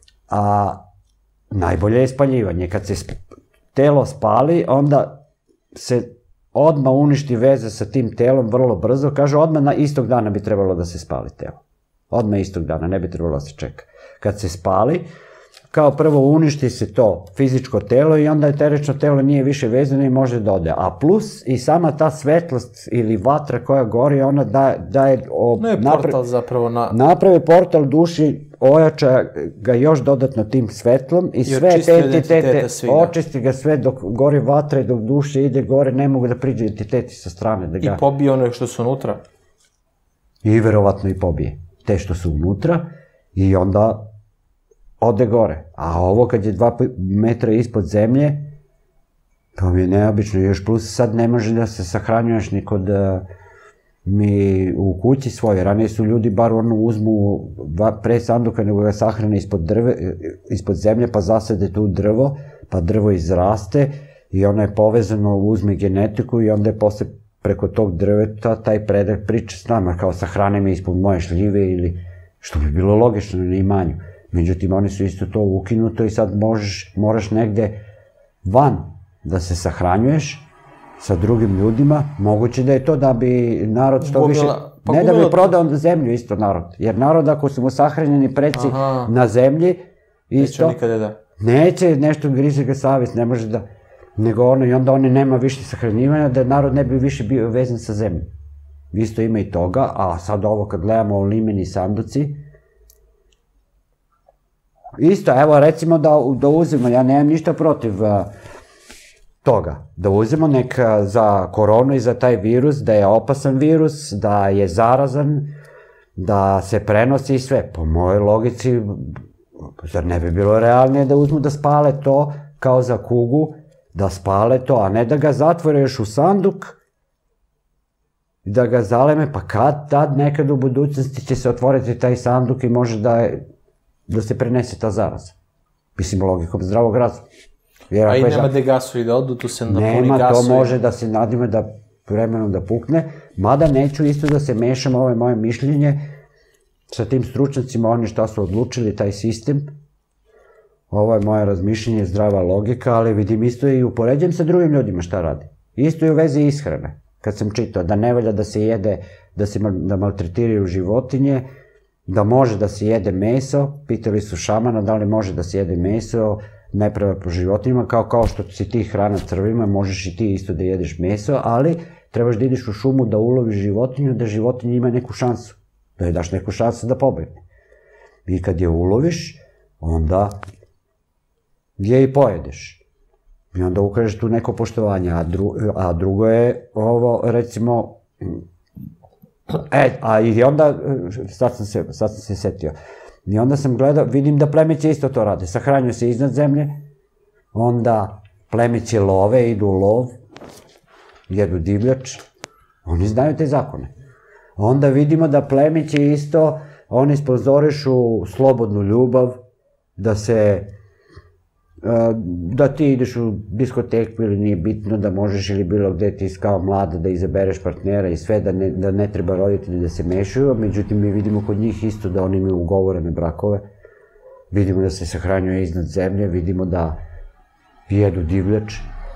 a najbolje je spaljivanje. Kad se telo spali, onda se odmah uništi veze sa tim telom vrlo brzo, kažu odmah na istog dana bi trebalo da se spali telo. Odmah istog dana, ne bi trebalo da se čeka. Kad se spali, kao prvo uništi se to fizičko telo i onda eterično telo nije više vezano i može da ode. A plus i sama ta svetlost ili vatra koja gori, ona daje... daje o, no je napra... portal zapravo na... Napravi portal duši, ojača ga još dodatno tim svetlom i, I sve te entitete, očisti ga sve dok gori vatra i dok duše ide gore, ne mogu da priđu entiteti sa strane. Da ga... I pobije one što su unutra? I verovatno i pobije te što su unutra i onda ode gore. A ovo kad je dva metra ispod zemlje, to mi je neobično. Još plus sad ne može da se sahranjuješ ni kod mi u kući svoje. Ranije su ljudi bar ono uzmu pre sanduka nego ga sahrane ispod, drve, ispod zemlje, pa zasade tu drvo, pa drvo izraste i ono je povezano, uzme genetiku i onda je posle preko tog drveta taj predak priča s nama, kao sahrane me ispod moje šljive ili što bi bilo logično na imanju. Međutim, oni su isto to ukinuto i sad možeš, moraš negde van da se sahranjuješ sa drugim ljudima. Moguće da je to da bi narod što više... Pa ne da bi prodao zemlju isto narod. Jer narod ako su mu sahranjeni preci Aha. na zemlji... Isto, neće nikada da... Neće, nešto grize ga savjest, ne može da... Nego ono, i onda oni nema više sahranjivanja, da narod ne bi više bio vezan sa zemljom. Isto ima i toga, a sad ovo kad gledamo o limeni sanduci, isto, evo recimo da, da uzemo, ja nemam ništa protiv uh, toga, da uzemo nek za koronu i za taj virus, da je opasan virus, da je zarazan, da se prenosi i sve. Po mojoj logici, zar ne bi bilo realnije da uzmu da spale to kao za kugu, da spale to, a ne da ga zatvore još u sanduk, da ga zaleme, pa kad tad nekad u budućnosti će se otvoriti taj sanduk i može da, da se prenese ta zaraza. Mislim, logikom zdravog razuma. A i nema gde gasovi da odu, tu se napuni gasovi. Nema, to može da se nadime da vremenom da pukne, mada neću isto da se mešam, ovo je moje mišljenje, sa tim stručnjacima, oni šta su odlučili, taj sistem, ovo je moje razmišljenje, zdrava logika, ali vidim isto i upoređujem sa drugim ljudima šta radi. Isto i u vezi ishrane, kad sam čitao, da ne valja da se jede, da se da maltretiraju životinje, da može da se jede meso, pitali su šamana da li može da se jede meso, neprava po životinjima, kao, kao što si ti hrana crvima, možeš i ti isto da jedeš meso, ali trebaš da ideš u šumu da uloviš životinju, da životinja ima neku šansu, da je daš neku šansu da pobegne. I kad je uloviš, onda je i pojedeš. I onda ukažeš tu neko poštovanje, a, dru, a drugo je ovo, recimo, e, a i onda, sad sam se, sad sam se setio, i onda sam gledao, vidim da plemići isto to rade, sahranjuju se iznad zemlje, onda plemići love, idu u lov, jedu divljač, oni znaju te zakone. Onda vidimo da plemići isto, oni spozorišu slobodnu ljubav, da se, da ti ideš u diskoteku ili nije bitno, da možeš ili bilo gde ti kao mlada da izabereš partnera i sve, da ne, da ne treba roditelji da se mešaju, međutim mi vidimo kod njih isto da oni imaju ugovorene brakove, vidimo da se sahranjuje iznad zemlje, vidimo da jedu divljač,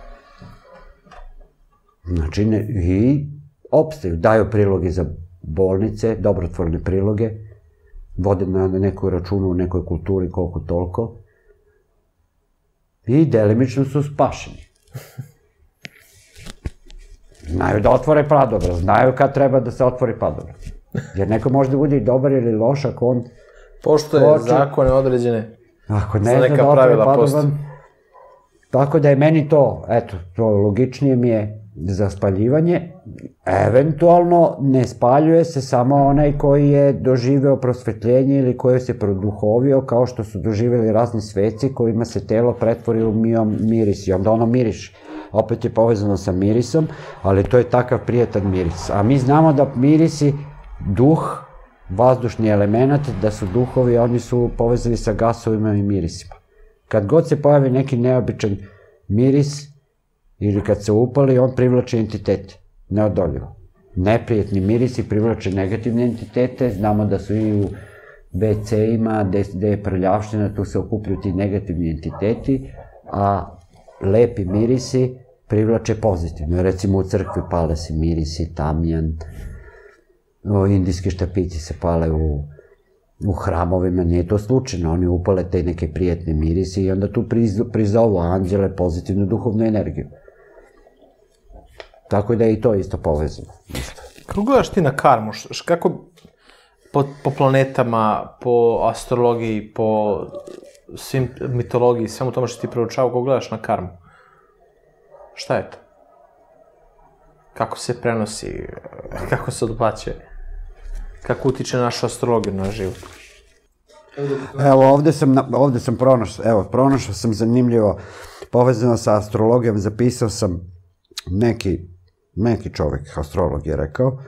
znači ne, i opstaju, daju priloge za bolnice, dobrotvorne priloge, vode na neku računu u nekoj kulturi koliko toliko, i delimično su spašeni. Znaju da otvore padobraz, znaju kad treba da se otvori padobraz. Jer neko može da bude i dobar ili loš ako on... Poštuje zakone određene. Ako ne zna da otvore padobraz. Tako da je meni to, eto, to logičnije mi je za spaljivanje. Eventualno ne spaljuje se samo onaj koji je doživeo prosvetljenje ili koji se produhovio, kao što su doživeli razni sveci kojima se telo pretvori u miris i onda ono miriše. Opet je povezano sa mirisom, ali to je takav prijetan miris. A mi znamo da mirisi, duh, vazdušni element, da su duhovi, oni su povezani sa gasovima i mirisima. Kad god se pojavi neki neobičan miris, ili kad se upali, on privlači entitete, neodoljivo. Neprijetni mirisi privlače negativne entitete, znamo da su i u ve ce-ima, gde je prljavština, tu se okupljaju ti negativni entiteti, a lepi mirisi privlače pozitivno. Recimo u crkvi pale se mirisi, tamjan, indijski štapići se pale u, u hramovima, nije to slučajno, oni upale te neke prijatne mirisi i onda tu priz, prizovu anđele pozitivnu duhovnu energiju. Tako da je i to isto povezano. Kako gledaš ti na karmu? Kako po, po planetama, po astrologiji, po svim mitologiji, svemu tome što ti proučavao, kako gledaš na karmu? Šta je to? Kako se prenosi? Kako se odbačuje? Kako utiče naša astrologija na život? Evo, ovde sam, ovde sam pronašao, evo, pronašao sam zanimljivo, povezano sa astrologijom, zapisao sam neki, neki čovjek, astrolog je rekao,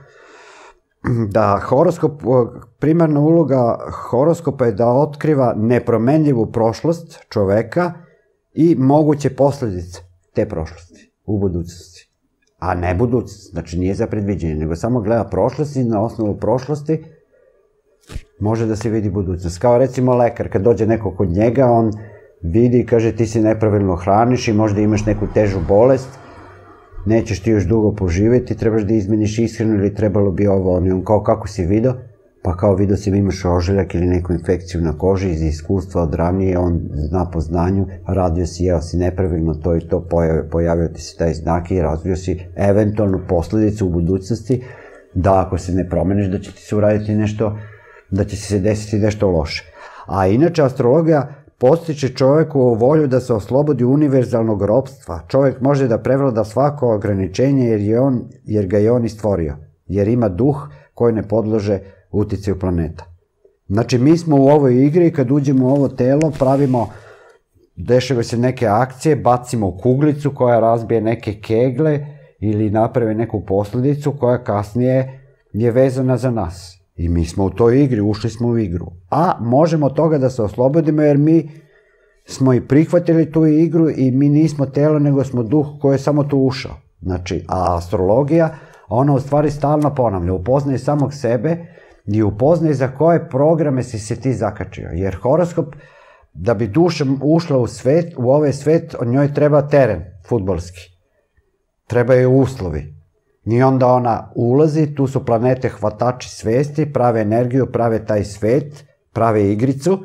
da horoskop, primarna uloga horoskopa je da otkriva nepromenljivu prošlost čoveka i moguće posljedice te prošlosti u budućnosti. A ne budućnost, znači nije za predviđenje, nego samo gleda prošlost i na osnovu prošlosti može da se vidi budućnost. Kao recimo lekar, kad dođe neko kod njega, on vidi i kaže ti se nepravilno hraniš i možda imaš neku težu bolest, nećeš ti još dugo poživjeti, trebaš da izmeniš ishranu ili trebalo bi ovo, on kao kako si vidio, pa kao vidio si imaš ožiljak ili neku infekciju na koži iz iskustva od ranije, on zna po znanju, radio si, jeo si nepravilno to i to, pojavio ti se taj znak i razvio si eventualnu posljedicu u budućnosti, da ako se ne promeniš da će ti se uraditi nešto, da će se desiti nešto loše. A inače astrologija postiče čovjeku volju da se oslobodi univerzalnog ropstva. Čovjek može da prevlada svako ograničenje jer, je on, jer ga je on i stvorio, jer ima duh koji ne podlože uticaju planeta. Znači, mi smo u ovoj igri i kad uđemo u ovo telo, pravimo, dešava se neke akcije, bacimo u kuglicu koja razbije neke kegle ili napravi neku posljedicu koja kasnije je vezana za nas. I mi smo u toj igri, ušli smo u igru. A možemo od toga da se oslobodimo jer mi smo i prihvatili tu igru i mi nismo telo, nego smo duh koji je samo tu ušao. Znači, a astrologija, ona u stvari stalno ponavlja, upoznaje samog sebe i upoznaje za koje programe si se ti zakačio. Jer horoskop, da bi duša ušla u svet, u ovaj svet, od njoj treba teren, fudbalski. Treba je uslovi. I onda ona ulazi, tu su planete hvatači svesti, prave energiju, prave taj svet, prave igricu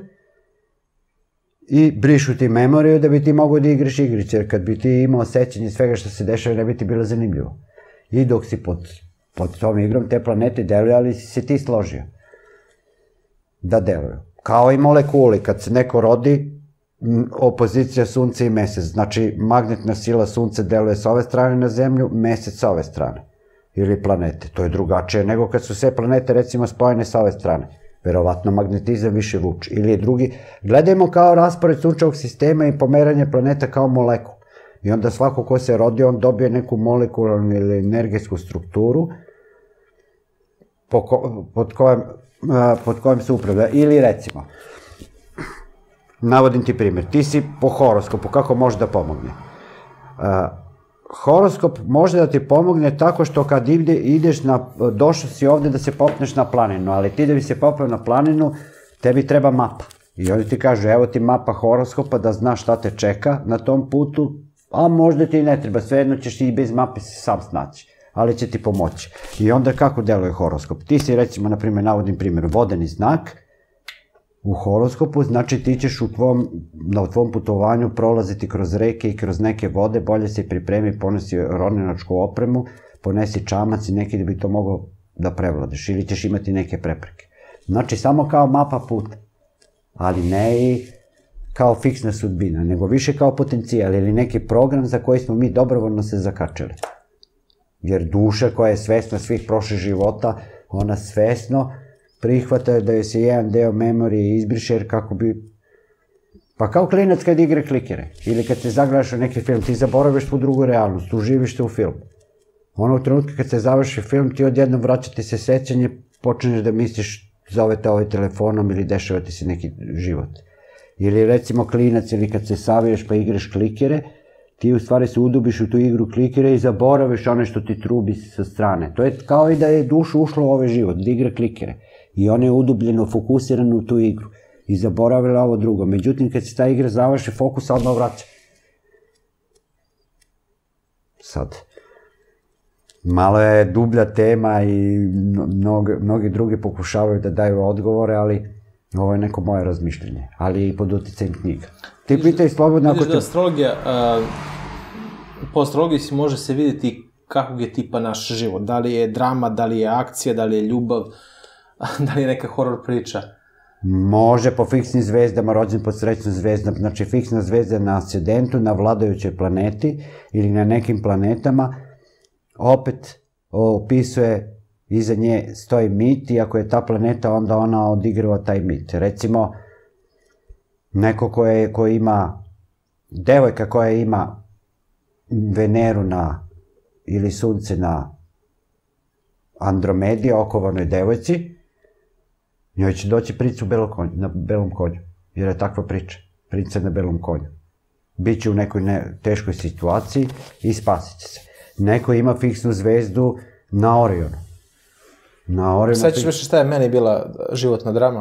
i brišu ti memoriju da bi ti mogao da igraš igricu, jer kad bi ti imao sećanje svega što se dešava, ne bi ti bilo zanimljivo. I dok si pod, pod tom igrom, te planete deluju, ali si se ti složio da deluju. Kao i molekuli, kad se neko rodi, opozicija sunce i mesec, znači magnetna sila sunce deluje s ove strane na zemlju, mesec s ove strane, ili planete, to je drugačije nego kad su sve planete recimo spojene s ove strane, verovatno magnetizam više vuče, ili je drugi, gledajmo kao raspored sunčevog sistema i pomeranje planeta kao molekul, i onda svako ko se rodi, on dobije neku molekularnu ili energetsku strukturu pod kojom, pod kojom se upravlja, ili recimo, navodim ti primjer, ti si po horoskopu, kako može da pomogne? Horoskop može da ti pomogne tako što kad ideš na, došao si ovde da se popneš na planinu, ali ti da bi se popeo na planinu, tebi treba mapa. I oni ti kažu, evo ti mapa horoskopa da znaš šta te čeka na tom putu, a možda ti ne treba, svejedno ćeš i bez mape se sam snaći, ali će ti pomoći. I onda kako deluje horoskop? Ti si recimo, na primjer, navodim primjer, vodeni znak, u horoskopu, znači ti ćeš u tvom, na tvom putovanju prolaziti kroz reke i kroz neke vode, bolje se pripremi, ponesi ronilačku opremu, ponesi čamac i neki da bi to mogao da prevladaš, ili ćeš imati neke prepreke. Znači samo kao mapa puta, ali ne i kao fiksna sudbina, nego više kao potencijal ili neki program za koji smo mi dobrovoljno se zakačili. Jer duša koja je svesna svih prošlih života, ona svesno prihvata da joj se jedan deo memorije izbriše, jer kako bi... Pa kao klinac kad igra klikere, ili kad se zagledaš u neki film, ti zaboraviš tu drugu realnost, uživiš te u film. Ono u trenutku kad se završi film, ti odjednom vraća ti se sećanje, počneš da misliš, zovete ovaj telefonom ili dešava ti se neki život. Ili recimo klinac, ili kad se saviješ pa igraš klikere, ti u stvari se udubiš u tu igru klikere i zaboraviš ono što ti trubi sa strane. To je kao i da je duša ušla u ovaj život, da igra klikere. I ona je udubljeno fokusirana u tu igru. I zaboravila ovo drugo. Međutim, kad se ta igra završi, fokus odmah vraća. sad. Malo je dublja tema i mnogi, mnogi drugi pokušavaju da daju odgovore, ali ovo je neko moje razmišljenje, ali i pod uticajem knjiga. Ti pitaj slobodno ako ti... Vidiš da ti... astrologija, uh, po astrologiji si može se vidjeti kakvog je tipa naš život. Da li je drama, da li je akcija, da li je ljubav, da li je neka horor priča. Može po fiksnim zvezdama, rođen pod srećnom zvezdom, znači fiksna zvezda na ascendentu, na vladajućoj planeti ili na nekim planetama, opet opisuje, iza nje stoji mit i ako je ta planeta, onda ona odigrava taj mit. Recimo, neko koje, koji ima, devojka koja ima Veneru na, ili sunce na Andromedi, okovanoj devojci, njoj će doći princ u belom konju, na belom konju, jer je takva priča, princa na belom konju. Biće u nekoj ne, teškoj situaciji i spasit će se. Neko ima fiksnu zvezdu na Orionu. Na Orionu... Sad ćeš više šta je meni bila životna drama?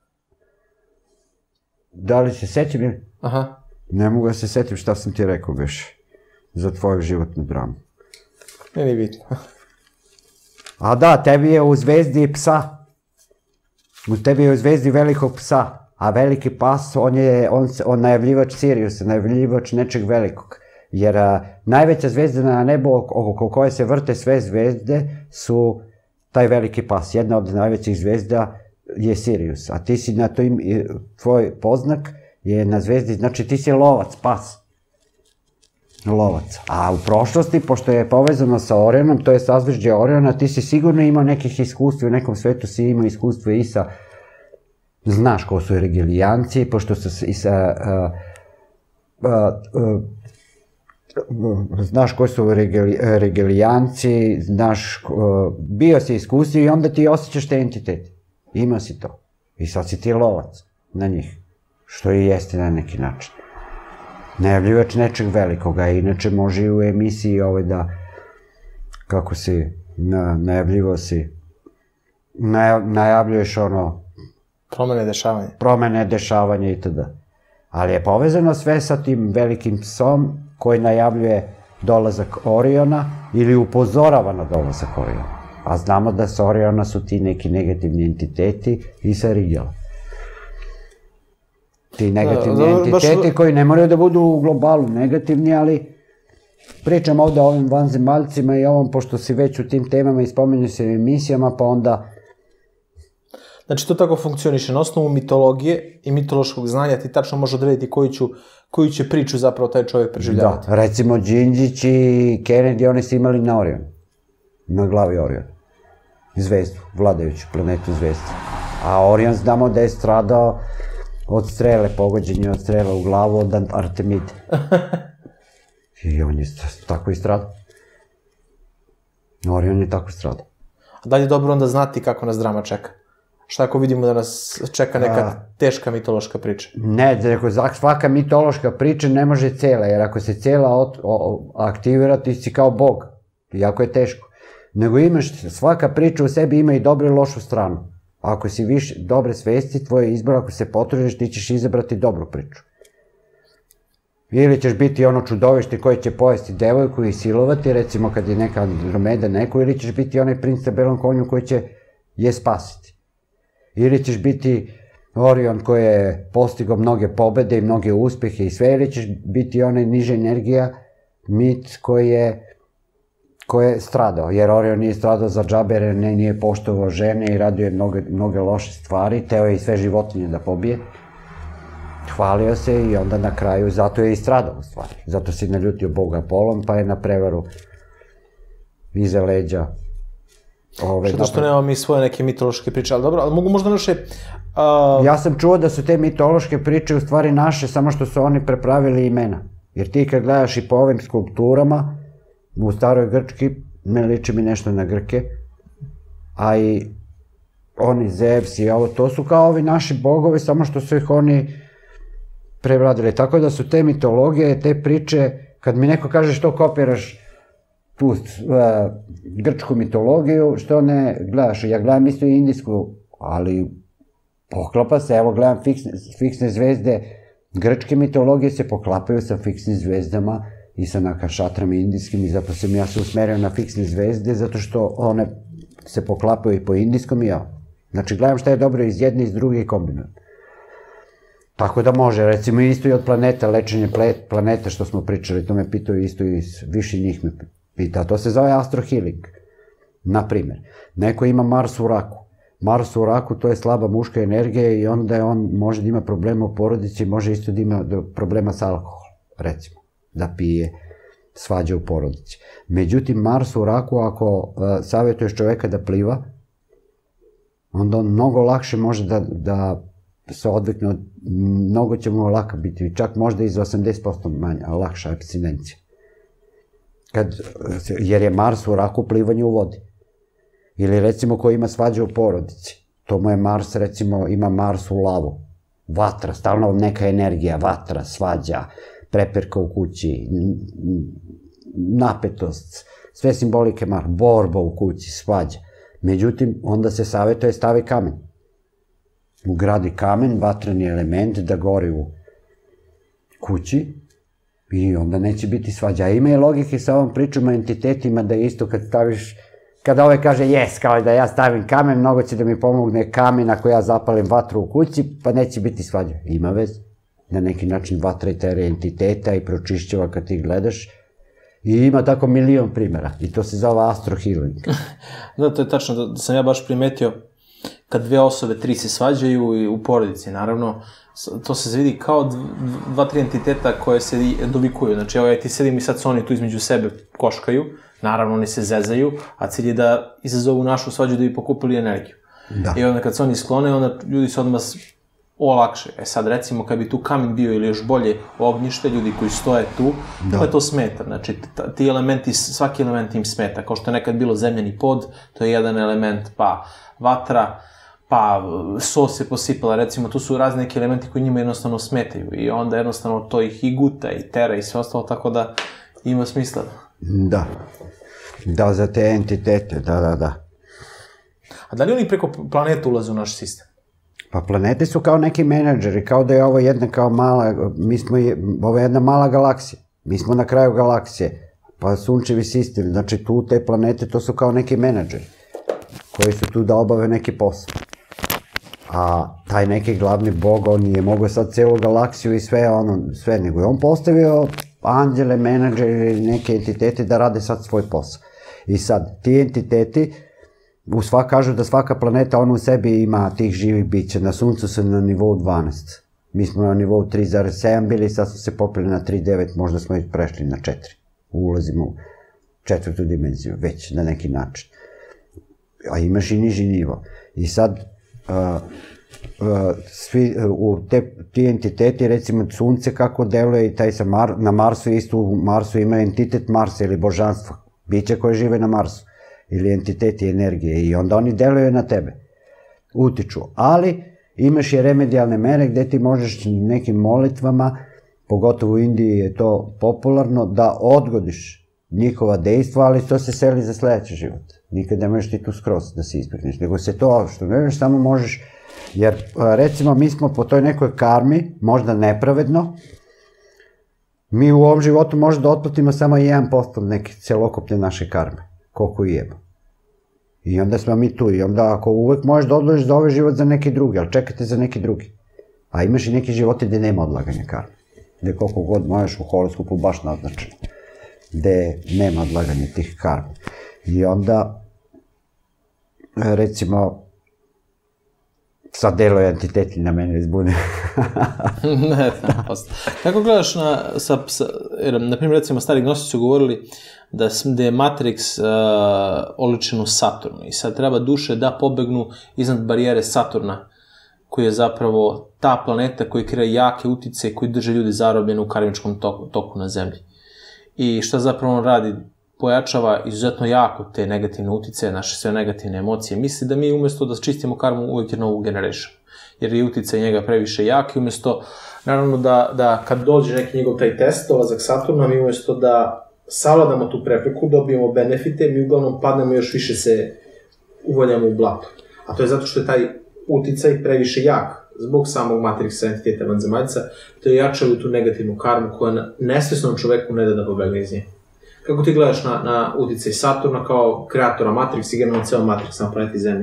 Da li se sećam ili? Aha. Ne mogu da se setim šta sam ti rekao više za tvoju životnu dramu. Meni je bitno. A da, tebi je u zvezdi psa. U tebi je u zvezdi velikog psa. A veliki pas, on je on, on najavljivač Siriusa, najavljivač nečeg velikog. Jer a, najveća zvezda na nebu oko koje se vrte sve zvezde su taj veliki pas. Jedna od najvećih zvezda je Sirius. A ti si na to im, tvoj poznak je na zvezdi, znači ti si lovac, pas. Lovac. A u prošlosti, pošto je povezano sa Orionom, to je sazvežđe Oriona, ti si sigurno imao nekih iskustva, u nekom svetu si imao iskustva i sa, znaš ko su regelijanci, pošto su i sa, uh, uh, uh, znaš ko su regeli, regelijanci, znaš, uh, bio si iskusio i onda ti osjećaš te entitete. Imao si to. I sad si ti lovac na njih, što i jeste na neki način. Najavljivač nečeg velikoga, inače može i u emisiji ovaj da, kako si, na, najavljivao si, najav, najavljuješ ono... Promene dešavanja. Promene dešavanja itd. Ali je povezano sve sa tim velikim psom koji najavljuje dolazak Oriona ili upozorava na dolazak Oriona. A znamo da sa Oriona su ti neki negativni entiteti i sa Rigela. Ti negativni entiteti koji ne moraju da budu u globalu negativni, ali pričam ovde o ovim vanzemaljcima i ovom, pošto si već u tim temama i spominju se u emisijama, pa onda... Znači, to tako funkcioniše. Na osnovu mitologije i mitološkog znanja ti tačno može odrediti koju, ću, koju će priču zapravo taj čovjek preživljavati. Da, recimo Đinđić i Kennedy, oni su imali na Orion. Na glavi Orion. Zvezdu, vladajuću planetu zvezdu. A Orion znamo da je stradao od strele, pogođenje od strele u glavu od Artemide. I on je tako i stradao. Orion je tako stradao. A da li je dobro onda znati kako nas drama čeka? Šta ako vidimo da nas čeka neka teška mitološka priča? Ne, rekao, svaka mitološka priča ne može cela, jer ako se cela aktivira, ti si kao bog. Jako je teško. Nego imaš, svaka priča u sebi ima i dobru i lošu stranu. Ako si više dobre svesti, tvoj izbor, ako se potružiš, ti ćeš izabrati dobru priču. Ili ćeš biti ono čudovište koje će pojesti devojku i silovati, recimo kad je neka Andromeda neku, ili ćeš biti onaj princ na belom konju koji će je spasiti. Ili ćeš biti Orion koji je postigao mnoge pobede i mnoge uspehe i sve, ili ćeš biti onaj niža energija, mit koji je koji je stradao, jer Orion nije stradao za džabere, ne, nije poštovao žene i radio je mnoge, mnoge loše stvari, teo je i sve životinje da pobije. Hvalio se i onda na kraju, zato je i stradao u stvari. Zato se naljutio Boga Apolon, pa je na prevaru iza leđa. Ove, što što nemamo mi svoje neke mitološke priče, ali dobro, ali mogu možda naše... Uh... Ja sam čuo da su te mitološke priče u stvari naše, samo što su oni prepravili imena. Jer ti kad gledaš i po ovim skulpturama, u staroj Grčki, ne liči mi nešto na Grke, a i oni Zevs i ovo, to su kao ovi naši bogovi, samo što su ih oni prevradili. Tako da su te mitologije, te priče, kad mi neko kaže što kopiraš tu uh, grčku mitologiju, što ne gledaš, ja gledam isto i indijsku, ali poklapa se, evo gledam fiksne, fiksne zvezde, grčke mitologije se poklapaju sa fiksnim zvezdama i sa nakašatrama indijskim i zato sam ja se usmerio na fiksne zvezde, zato što one se poklapaju i po indijskom i ja. Znači, gledam šta je dobro iz jedne i iz druge i kombinujem. Tako da može, recimo isto i od planeta, lečenje planeta što smo pričali, to me pitao isto i više njih me pita, to se zove astrohealing. Naprimer, neko ima Mars u raku. Mars u raku, to je slaba muška energija i onda on može da ima problema u porodici, može isto da ima problema sa alkoholom, recimo, da pije, svađa u porodici. Međutim, Mars u raku, ako savjetuješ čoveka da pliva, onda on mnogo lakše može da se odvikne od, mnogo će mu laka biti, čak možda i za osamdeset posto manja, lakša apstinencija. Jer je Mars u raku plivanje u vodi. Ili recimo ko ima svađa u porodici, to mu je Mars, recimo ima Mars u lavu, vatra, stalno neka energija, vatra, svađa, prepirka u kući, napetost, sve simbolike Mars, borba u kući, svađa. Međutim, onda se savjetuje stavi kamen. Ugradi kamen, vatreni element, da gori u kući i onda neće biti svađa. A ima i logike sa ovom pričom o entitetima da isto kad staviš, kada ovaj kaže jes, kao da ja stavim kamen, mnogo će da mi pomogne kamen ako ja zapalim vatru u kući, pa neće biti svađa. Ima vez. Na neki način vatra i tere entiteta i pročišćava kad ti gledaš. I ima tako milion primjera. I to se zove astrohealing. Da, to je tačno, da sam ja baš primetio kad dve osobe, tri se svađaju i u porodici, naravno, to se vidi kao dva, tri entiteta koje se dovikuju. Znači, evo ja ti sedim i sad su oni tu između sebe koškaju, naravno oni se zezaju, a cilj je da izazovu našu svađu da bi pokupili energiju. I onda kad se oni sklone, onda ljudi se odmah olakše. E sad, recimo, kad bi tu kamen bio ili još bolje ognjište, ljudi koji stoje tu, to je to smeta. Znači, ti elementi, svaki element im smeta. Kao što je nekad bilo zemljani pod, to je jedan element, pa vatra, pa sos se posipala, recimo, tu su razni neki elementi koji njima jednostavno smetaju i onda jednostavno to ih i guta i tera i sve ostalo, tako da ima smisla. Da, da, za te entitete, da, da, da. A da li oni preko planeta ulaze u naš sistem? Pa planete su kao neki menadžeri, kao da je ovo jedna kao mala, mi smo, ovo je jedna mala galaksija, mi smo na kraju galaksije, pa sunčevi sistem, znači tu te planete, to su kao neki menadžeri, koji su tu da obave neki posao. A taj neki glavni bog, on nije mogao sad celu galaksiju i sve, ono, sve, nego je on postavio anđele, menadžere ili neke entitete da rade sad svoj posao. I sad, ti entiteti, u sva kažu da svaka planeta, ona u sebi ima tih živih bića, na Suncu su na nivou dvanaest. Mi smo na nivou tri zarez sedam bili, sad smo se popili na tri zarez devet, možda smo i prešli na četiri. Ulazimo u četvrtu dimenziju, već na neki način. A imaš i niži nivo. I sad, svi, ti entiteti, recimo Sunce kako deluje i taj na Marsu, isto u Marsu ima entitet Marsa ili božanstvo, biće koje žive na Marsu, ili entiteti energije i onda oni deluju na tebe, utiču, ali imaš i remedijalne mere gde ti možeš nekim molitvama, pogotovo u Indiji je to popularno, da odgodiš njihova dejstva, ali to se seli za sledeći život. Nikad ne možeš ti tu skroz da se izbjegneš, nego se to, što ne možeš, samo možeš, jer recimo mi smo po toj nekoj karmi, možda nepravedno, mi u ovom životu možda da otplatimo samo jedan posto neke celokupne naše karme, koliko i jeba. I onda smo mi tu, i onda ako uvek možeš da odložiš za ovaj život za neki drugi, ali čekajte za neki drugi. A imaš i neki živote gde nema odlaganja karme, gde koliko god možeš u horoskopu baš naznačeno, gde nema odlaganja tih karme. I onda, recimo, sad deluje entiteti na mene izbune. Ne, naprosto. Kako gledaš na, sa, na primjer, recimo, stari gnostici su govorili da je Matrix uh, oličen u Saturnu i sad treba duše da pobegnu iznad barijere Saturna, koji je zapravo ta planeta koji kreira jake utice koji drže ljudi zarobljene u karmičkom toku, toku na zemlji. I šta zapravo on radi? Pojačava izuzetno jako te negativne utice, naše sve negativne emocije. Misli da mi umjesto da čistimo karmu uvijek je novu generation. Jer je uticaj njega previše jak i umjesto, naravno da, da kad dođe neki njegov taj test, dolazak Saturna, mi umjesto da savladamo tu prepreku, dobijemo benefite, mi uglavnom padnemo još više se uvaljamo u blato. A to je zato što je taj uticaj previše jak. zbog samog matriksa entiteta vanzemaljca, to je jačaju tu negativnu karmu koja nesvesnom čoveku ne da da pobegne iz nje. Kako ti gledaš na, na uticaj Saturna kao kreatora Matrix i generalno ceo Matrix na planeti Zemlji?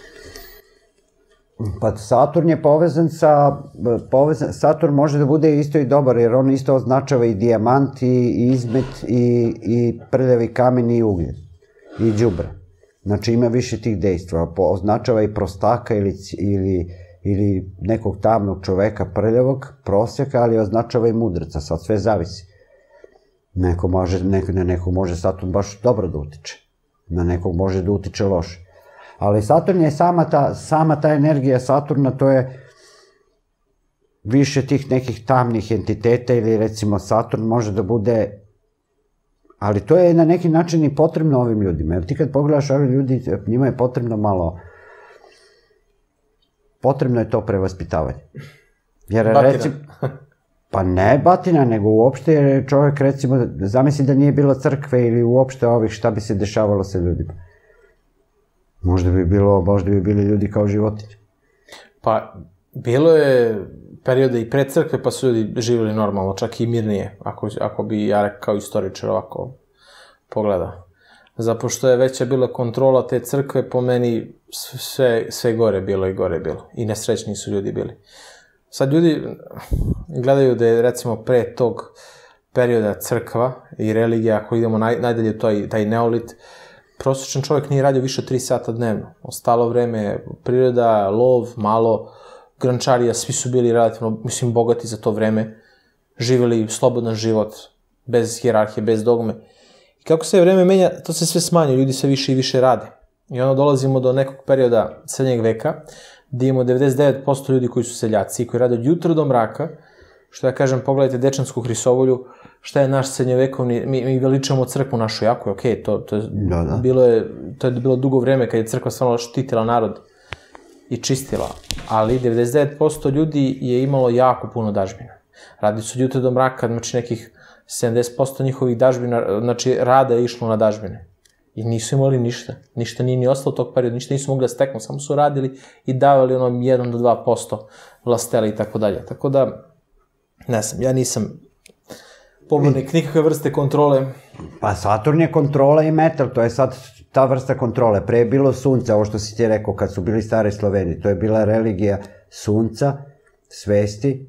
Pa Saturn je povezan sa, povezan, Saturn može da bude isto i dobar, jer on isto označava i dijamant, i izmet, i, i prljavi kamen, i ugljen, i đubre. Znači ima više tih dejstva, označava i prostaka ili, ili, ili nekog tamnog čoveka prljavog, prosjaka, ali označava i mudraca, sad sve zavisi. Neko može, neko, na nekog može Saturn baš dobro da utiče, na nekog može da utiče loše. Ali Saturn je sama ta, sama ta energija Saturna, to je više tih nekih tamnih entiteta ili recimo Saturn može da bude, ali to je na neki način i potrebno ovim ljudima, jer ti kad pogledaš ovi ljudi, njima je potrebno malo, potrebno je to prevaspitavanje. Jer recimo, pa ne batina, nego uopšte jer čovjek recimo, zamisli da nije bilo crkve ili uopšte ovih šta bi se dešavalo sa ljudima. Možda bi bilo, možda bi bili ljudi kao životinje. Pa, bilo je perioda i pre crkve, pa su ljudi živjeli normalno, čak i mirnije, ako, ako bi ja rekao kao istoričar ovako pogledao. Zapošto je veća bila kontrola te crkve, po meni sve, sve gore bilo i gore bilo. I nesrećni su ljudi bili. Sad ljudi gledaju da je recimo pre tog perioda crkva i religija, ako idemo naj, najdalje to je taj neolit, prosječan čovjek nije radio više od tri sata dnevno. Ostalo vreme, priroda, lov, malo, grančarija, svi su bili relativno, mislim, bogati za to vreme, živjeli slobodan život, bez hijerarhije, bez dogme. I kako se vreme menja, to se sve smanje, ljudi sve više i više rade. I onda dolazimo do nekog perioda srednjeg veka, gdje imamo devedeset devet posto ljudi koji su seljaci, koji rade od jutra do mraka, što ja kažem, pogledajte Dečansku hrisovolju, šta je naš srednjovekovni, mi, mi veličamo crkvu našu, jako je okej, okay, to, to, da, da. Bilo je, to je bilo dugo vreme kad je crkva stvarno štitila narod i čistila, ali devedeset devet posto ljudi je imalo jako puno dažbina. Radi su od jutra do mraka, znači nekih sedamdeset posto njihovih dažbina, znači rada je išlo na dažbine. I nisu imali ništa, ništa nije ni ostalo tog perioda, ništa nisu mogli da steknu, samo su radili i davali ono jedan do dva posto vlastela i tako dalje. Tako da, ne znam, ja nisam pobornik nikakve vrste kontrole. Pa Saturn je kontrola i metal, to je sad ta vrsta kontrole. Pre je bilo sunce, ovo što si ti rekao kad su bili stari Sloveni, to je bila religija sunca, svesti,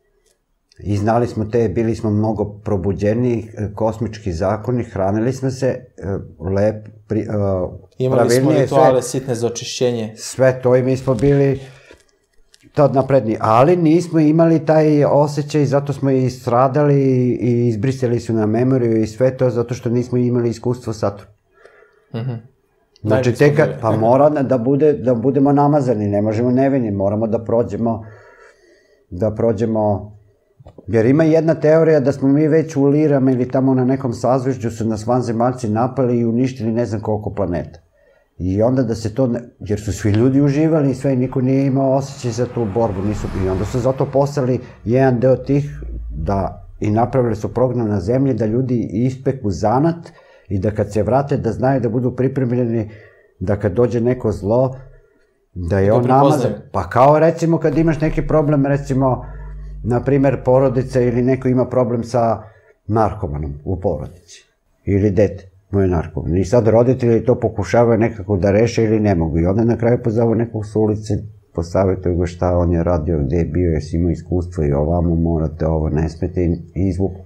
i znali smo te, bili smo mnogo probuđeniji, kosmički zakoni, hranili smo se, lep, pri, uh, imali smo rituale sitne za očišćenje. Sve to i mi smo bili tad napredniji, ali nismo imali taj osjećaj, zato smo i stradali i izbrisali su na memoriju i sve to, zato što nismo imali iskustvo Saturn. Mhm. Znači, teka, pa mora da, bude, da budemo namazani, ne možemo nevini, moramo da prođemo, da prođemo, jer ima jedna teorija da smo mi već u Lirama ili tamo na nekom sazvežđu su nas vanzemaljci napali i uništili ne znam koliko planeta. I onda da se to, ne, jer su svi ljudi uživali i sve, niko nije imao osjećaj za tu borbu, nisu, i onda su zato poslali jedan deo tih da, i napravili su program na zemlji da ljudi ispeku zanat i da kad se vrate da znaju da budu pripremljeni, da kad dođe neko zlo, da je on namazan. Pa kao recimo kad imaš neki problem, recimo, na primer porodica ili neko ima problem sa narkomanom u porodici, ili dete mu je narkoman. I sad roditelji to pokušavaju nekako da reše ili ne mogu. I onda na kraju pozovu nekog s ulice, posavjetuju ga šta on je radio, gde je bio, jesi imao iskustvo i ovamo morate, ovo ne smete, i izvuku.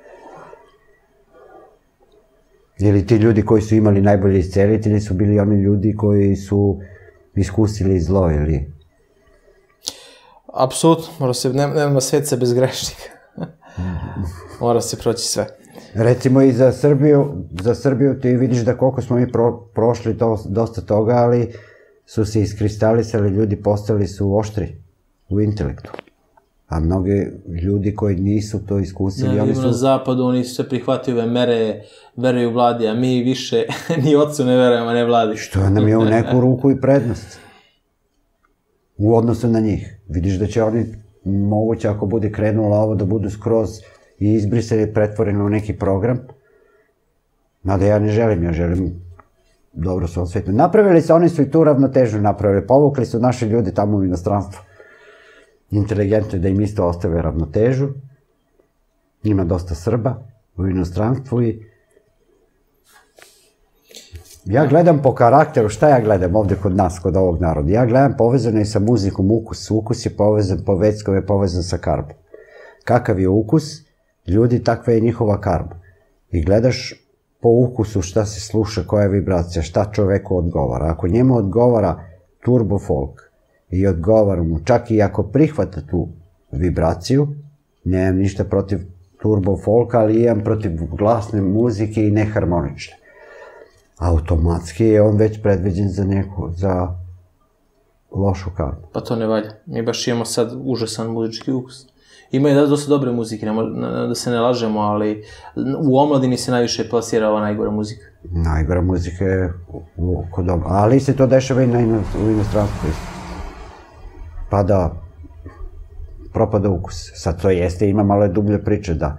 Ili ti ljudi koji su imali najbolje iscelitelji su bili oni ljudi koji su iskusili zlo, ili... Apsolutno, mora se, nema sveca bez grešnika. Mora se proći sve. Recimo i za Srbiju, za Srbiju ti vidiš da koliko smo mi pro, prošli to, dosta toga, ali su se iskristalisali, ljudi postali su oštri u intelektu. A mnogi ljudi koji nisu to iskusili, ne, oni su... Na zapadu oni su se prihvatili ove mere, veruju vladi, a mi više ni ocu ne verujemo, ne vladi. Što nam je u neku ruku i prednost. U odnosu na njih. Vidiš da će oni, moguće ako bude krenulo ovo, da budu skroz i izbrisali, pretvoreni u neki program. Mada ja ne želim, ja želim dobro svoj svijetu. Napravili su, oni su i tu ravnotežu napravili, povukli su naši ljudi tamo u inostranstvo. inteligentni da im isto ostave ravnotežu. Ima dosta Srba u inostranstvu i ja gledam po karakteru, šta ja gledam ovde kod nas, kod ovog naroda? Ja gledam povezano i sa muzikom ukus. Ukus je povezan, po Veckov je povezan sa karbom. Kakav je ukus, ljudi, takva je njihova karma. I gledaš po ukusu šta se sluša, koja je vibracija, šta čoveku odgovara. Ako njemu odgovara turbo folk i odgovara mu, čak i ako prihvata tu vibraciju, nemam ništa protiv turbo folka, ali imam protiv glasne muzike i neharmonične. Automatski je on već predviđen za neku, za lošu karmu. Pa to ne valja. Mi baš imamo sad užasan muzički ukus. Ima i dosta dobre muzike, da se ne lažemo, ali u omladini se najviše plasira ova najgora muzika. Najgora muzika je kod doma, ali se to dešava i u inostranstvu. Pa da propada ukus. Sad to jeste, ima malo dublje priče, da.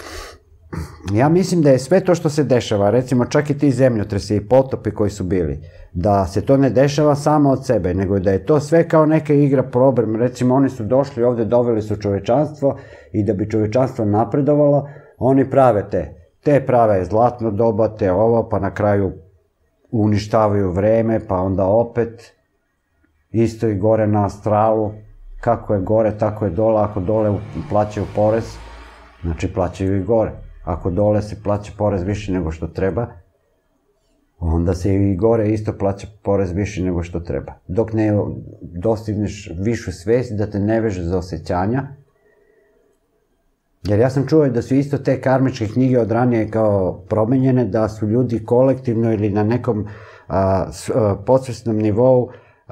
Ja mislim da je sve to što se dešava, recimo čak i ti zemljotresi i potopi koji su bili, da se to ne dešava samo od sebe, nego da je to sve kao neka igra problem. Recimo oni su došli ovde, doveli su čovečanstvo i da bi čovečanstvo napredovalo, oni prave te. Te prave zlatno doba, te ovo, pa na kraju uništavaju vreme, pa onda opet isto i gore na astralu. Kako je gore, tako je dole. Ako dole plaćaju porez, znači plaćaju i gore. Ako dole se plaća porez više nego što treba, onda se i gore isto plaća porez više nego što treba. Dok ne dostigneš višu svest, da te ne veže za osjećanja. Jer ja sam čuo da su isto te karmičke knjige od ranije kao promenjene, da su ljudi kolektivno ili na nekom podsvesnom nivou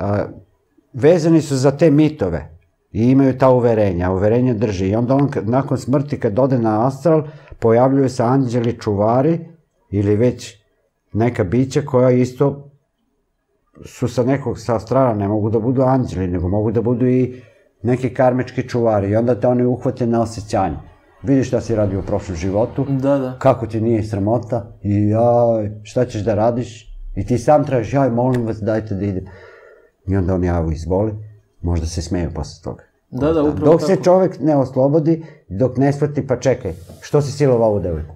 vezani su za te mitove i imaju ta uverenja, uverenja drži. I onda on nakon smrti kad ode na astral, pojavljuju se anđeli čuvari ili već neka bića koja isto su sa nekog sa astrala, ne mogu da budu anđeli, nego mogu da budu i neki karmički čuvari i onda te oni uhvate na osjećanje. Vidiš šta si radio u prošlom životu, da, da. Kako ti nije sramota i jaj, šta ćeš da radiš i ti sam tražiš, jaj, molim vas, dajte da idem. I onda on javu izvoli, možda se smeju posle toga. Da, da, upravo dok tako. Se čovek ne oslobodi, dok ne shvati, pa čekaj, što si silovao ovu devojku?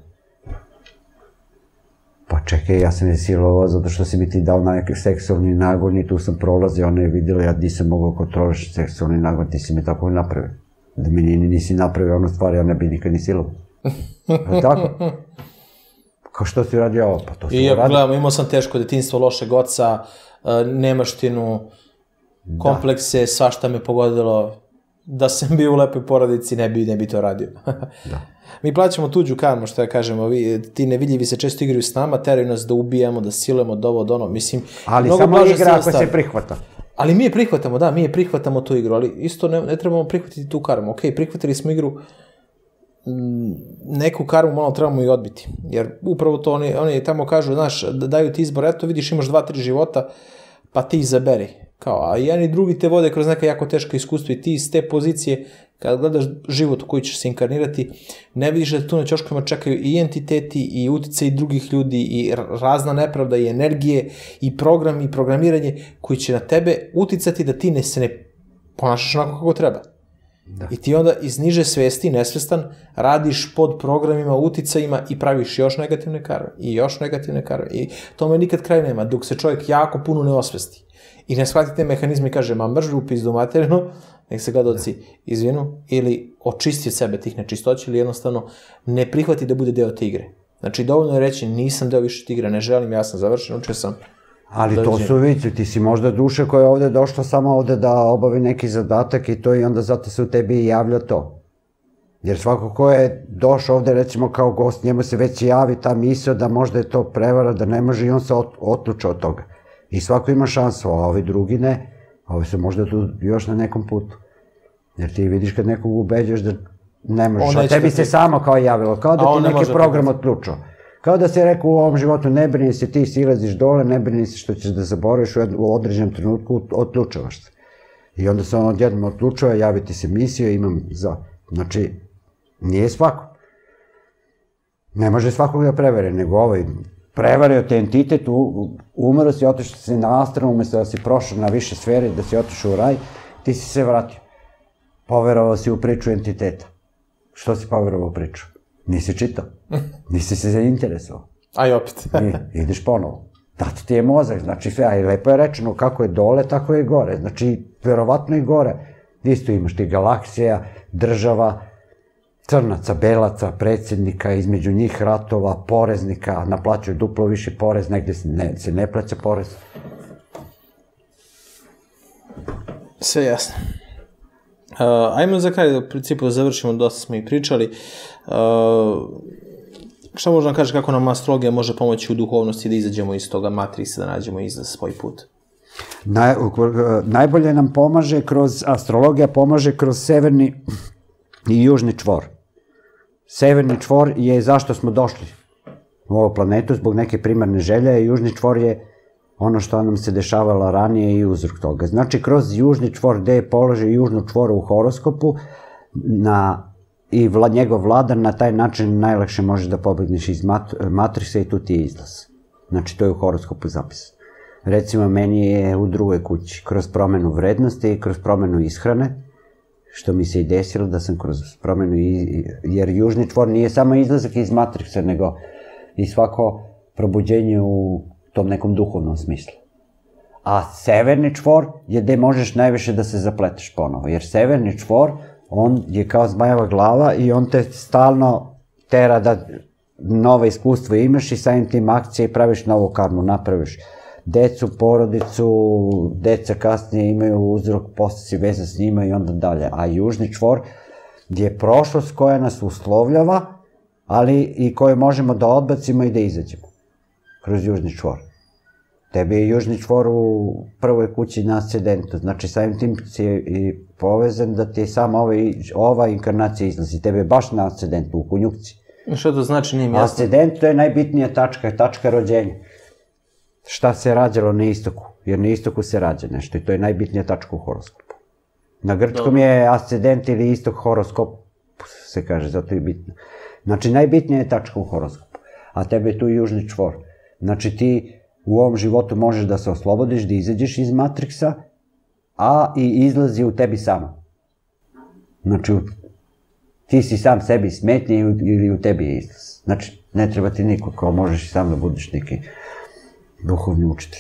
Pa čekaj, ja sam je silovao zato što si mi ti dao neki seksualni nagon i tu sam prolazio, ona je vidjela, ja nisam mogao kontroliš seksualni nagon, ti si mi tako napravio. Da mi nisi napravio ono stvar, ja ne bi nikad ni silovao. Je tako? Kao što si uradio ovo? Pa to si uradio. I ja gledamo, imao sam teško detinjstvo, lošeg oca, nemaštinu, komplekse, svašta me pogodilo. Da sam bio u lepoj porodici, ne bi, ne bi to radio. Da. Mi plaćamo tuđu karmu, što ja kažemo, vi, ti nevidljivi se često igraju s nama, teraju nas da ubijamo, da silujemo, da ovo, da ono, mislim... Ali samo igra ako se prihvata. Ali mi je prihvatamo, da, mi je prihvatamo tu igru, ali isto ne, ne trebamo prihvatiti tu karmu. Ok, prihvatili smo igru, neku karmu malo trebamo i odbiti, jer upravo to oni, oni tamo kažu, znaš, daju ti izbor, eto vidiš imaš dva, tri života, pa ti izaberi. Kao, a jedan i drugi te vode kroz neka jako teška iskustva i ti iz te pozicije, kada gledaš život u koji ćeš se inkarnirati, ne vidiš da tu na ćoškovima čekaju i entiteti i utice i drugih ljudi i razna nepravda i energije i program i programiranje koji će na tebe uticati da ti ne se ne ponašaš onako kako treba. Da. I ti onda iz niže svesti, nesvestan, radiš pod programima, uticajima i praviš još negativne karme i još negativne karme i tome nikad kraj nema, dok se čovjek jako puno ne osvesti. I ne shvati te mehanizme i kaže, ma mržu u pizdu materinu, nek se gledalci izvinu, ili očisti od sebe tih nečistoća, ili jednostavno ne prihvati da bude deo te igre. Znači, dovoljno je reći, nisam deo više te igre, ne želim, ja sam završen, učio sam. Ali to su vici, ti si možda duša koja je ovde došla samo ovde da obavi neki zadatak i to i onda zato se u tebi javlja to. Jer svako ko je došao ovde, recimo kao gost, njemu se već javi ta misao da možda je to prevara, da ne može i on se otluča od toga. I svako ima šansu, a ovi drugi ne. Ovi su možda tu još na nekom putu. Jer ti vidiš kad nekog ubeđaš da ne možeš, a tebi se samo kao javilo, kao da ti neki program otlučao. Kao da si rekao u ovom životu, ne brini se, ti silaziš dole, ne brini se što ćeš da zaboraviš, u određenom trenutku otlučavaš se. I onda se on odjednom otlučava, javi ti se misija, imam za... Znači, nije svako. Ne može svakog da prevere, nego ovaj... Prevario te entitet, umro si, otišao si na astral, umesto da si prošao na više sfere, da si otišao u raj, ti si se vratio. Poverovao si u priču entiteta. Što si poverovao u priču? Nisi čitao. Nisi se zainteresovao. A i opet. I, ideš ponovo. Tato ti je mozak, znači sve, a i lepo je rečeno, kako je dole, tako je i gore. Znači, verovatno i gore. Isto imaš ti galaksija, država, crnaca, belaca, predsjednika, između njih ratova, poreznika, naplaćuju duplo više porez, negde se ne, se ne plaća porez. Sve jasno. Uh, ajmo za kraj, u principu da završimo, dosta smo i pričali. Uh, šta možda nam kažeš kako nam astrologija može pomoći u duhovnosti da izađemo iz toga matrisa, da nađemo izlaz svoj put? Naj, najbolje nam pomaže kroz, astrologija pomaže kroz severni i južni čvor. Severni čvor je zašto smo došli u ovu planetu, zbog neke primarne želje, a južni čvor je ono što nam se dešavalo ranije i uzrok toga. Znači, kroz južni čvor, gde je položaj južnog čvora u horoskopu, na, i vla, njegov vladar, na taj način najlakše možeš da pobegneš iz mat, matrixa i tu ti je izlaz. Znači, to je u horoskopu zapisano. Recimo, meni je u drugoj kući, kroz promenu vrednosti i kroz promenu ishrane, što mi se i desilo da sam kroz promenu, jer južni čvor nije samo izlazak iz matrixa, nego i svako probuđenje u tom nekom duhovnom smislu. A severni čvor je gde možeš najviše da se zapleteš ponovo, jer severni čvor, on je kao zmajeva glava i on te stalno tera da nova iskustva imaš i samim tim akcije i praviš novu karmu, napraviš decu, porodicu, deca kasnije imaju uzrok, posle si veza s njima i onda dalje. A južni čvor je prošlost koja nas uslovljava, ali i koje možemo da odbacimo i da izađemo kroz južni čvor. Tebi je južni čvor u prvoj kući na ascendentu, znači samim tim si i povezan da ti je samo ovaj, ova inkarnacija izlazi. Tebi je baš na ascendentu, u konjukciji. Što to znači, nije mi jasno? Ascendent, to je najbitnija tačka, tačka rođenja. Šta se rađalo na istoku, jer na istoku se rađa nešto i to je najbitnija tačka u horoskopu. Na grčkom je ascendent ili istok horoskop, se kaže, zato je bitno. Znači, najbitnija je tačka u horoskopu, a tebe je tu južni čvor. Znači, ti u ovom životu možeš da se oslobodiš, da izađeš iz matriksa, a i izlazi u tebi samo. Znači, ti si sam sebi smetnji ili u tebi je izlaz. Znači, ne treba ti niko, kao možeš i sam da budeš neki duhovni učitelj.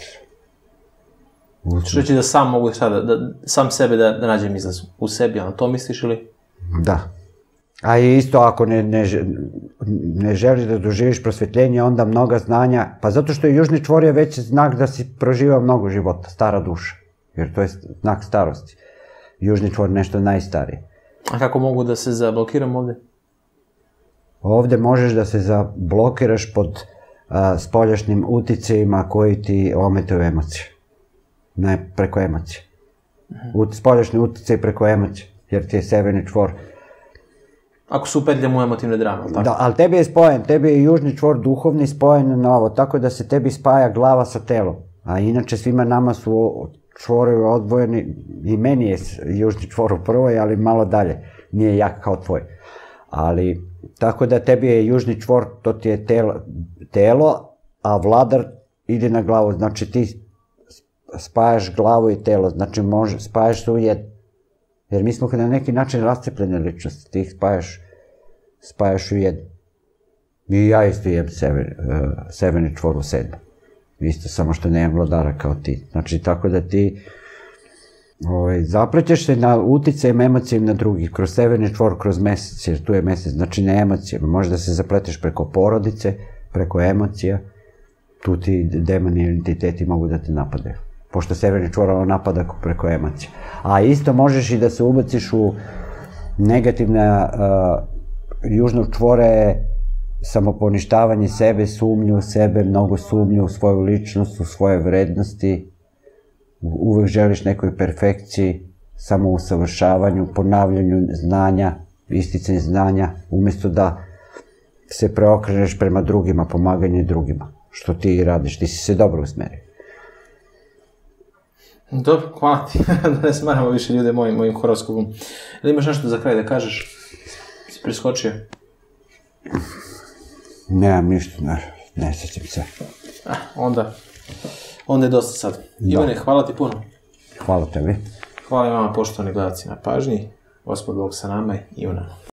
Što reći da sam mogu sada, da, sam sebe da, da nađem izlaz u sebi, ono to misliš ili? Da. A isto ako ne, ne, ne želiš da doživiš prosvetljenje, onda mnoga znanja, pa zato što je južni čvor je već znak da si proživao mnogo života, stara duša, jer to je znak starosti. Južni čvor nešto najstarije. A kako mogu da se zablokiram ovde? Ovde možeš da se zablokiraš pod a, spoljašnjim uticajima koji ti ometaju emocije. Ne, preko emocije. Ut, spoljašnji uticaj preko emocije, jer ti je severni čvor. Ako su upetljam u emotivne drame, tako? Da, ali tebi je spojen, tebi je južni čvor duhovni spojen na ovo, tako da se tebi spaja glava sa telom. A inače svima nama su čvorovi odvojeni, i meni je južni čvor u prvoj, ali malo dalje, nije jak kao tvoj. Ali, tako da tebi je južni čvor, to ti je telo, telo, a vladar ide na glavu, znači ti spajaš glavu i telo, znači može, spajaš se u jedno. Jer mi smo na neki način rascepljene ličnosti, ti ih spajaš, spajaš u jedno. I ja isto jem sever, uh, severni čvor u sedmom. Isto, samo što nemam vladara kao ti. Znači, tako da ti ovaj, zaplećeš se na uticajem emocijama na drugih, kroz severni čvor, kroz mesec, jer tu je mesec, znači ne emocijama. Može da se zapleteš preko porodice, preko emocija, tu ti demoni i entiteti mogu da te napadaju. Pošto severni čvor napada preko emocija. A isto možeš i da se ubaciš u negativne uh, južnog čvora je samoponištavanje sebe, sumnju u sebe, mnogo sumnju u svoju ličnost, u svoje vrednosti. Uvek želiš nekoj perfekciji, samousavršavanju, ponavljanju znanja, isticanju znanja, umjesto da se preokreneš prema drugima, pomaganje drugima. Što ti radiš, ti si se dobro usmerio. Dobro, hvala ti, da ne smaramo više ljude mojim, mojim horoskopom. Ili imaš nešto za kraj da kažeš? Si preskočio? Nemam ništa, ne, ne sjećam se. Ah, onda, onda je dosta sad. Da. Ivane, hvala ti puno. Hvala tebi. Hvala i vama, poštovani gledalci, na pažnji. Gospod Bog sa nama i u nama.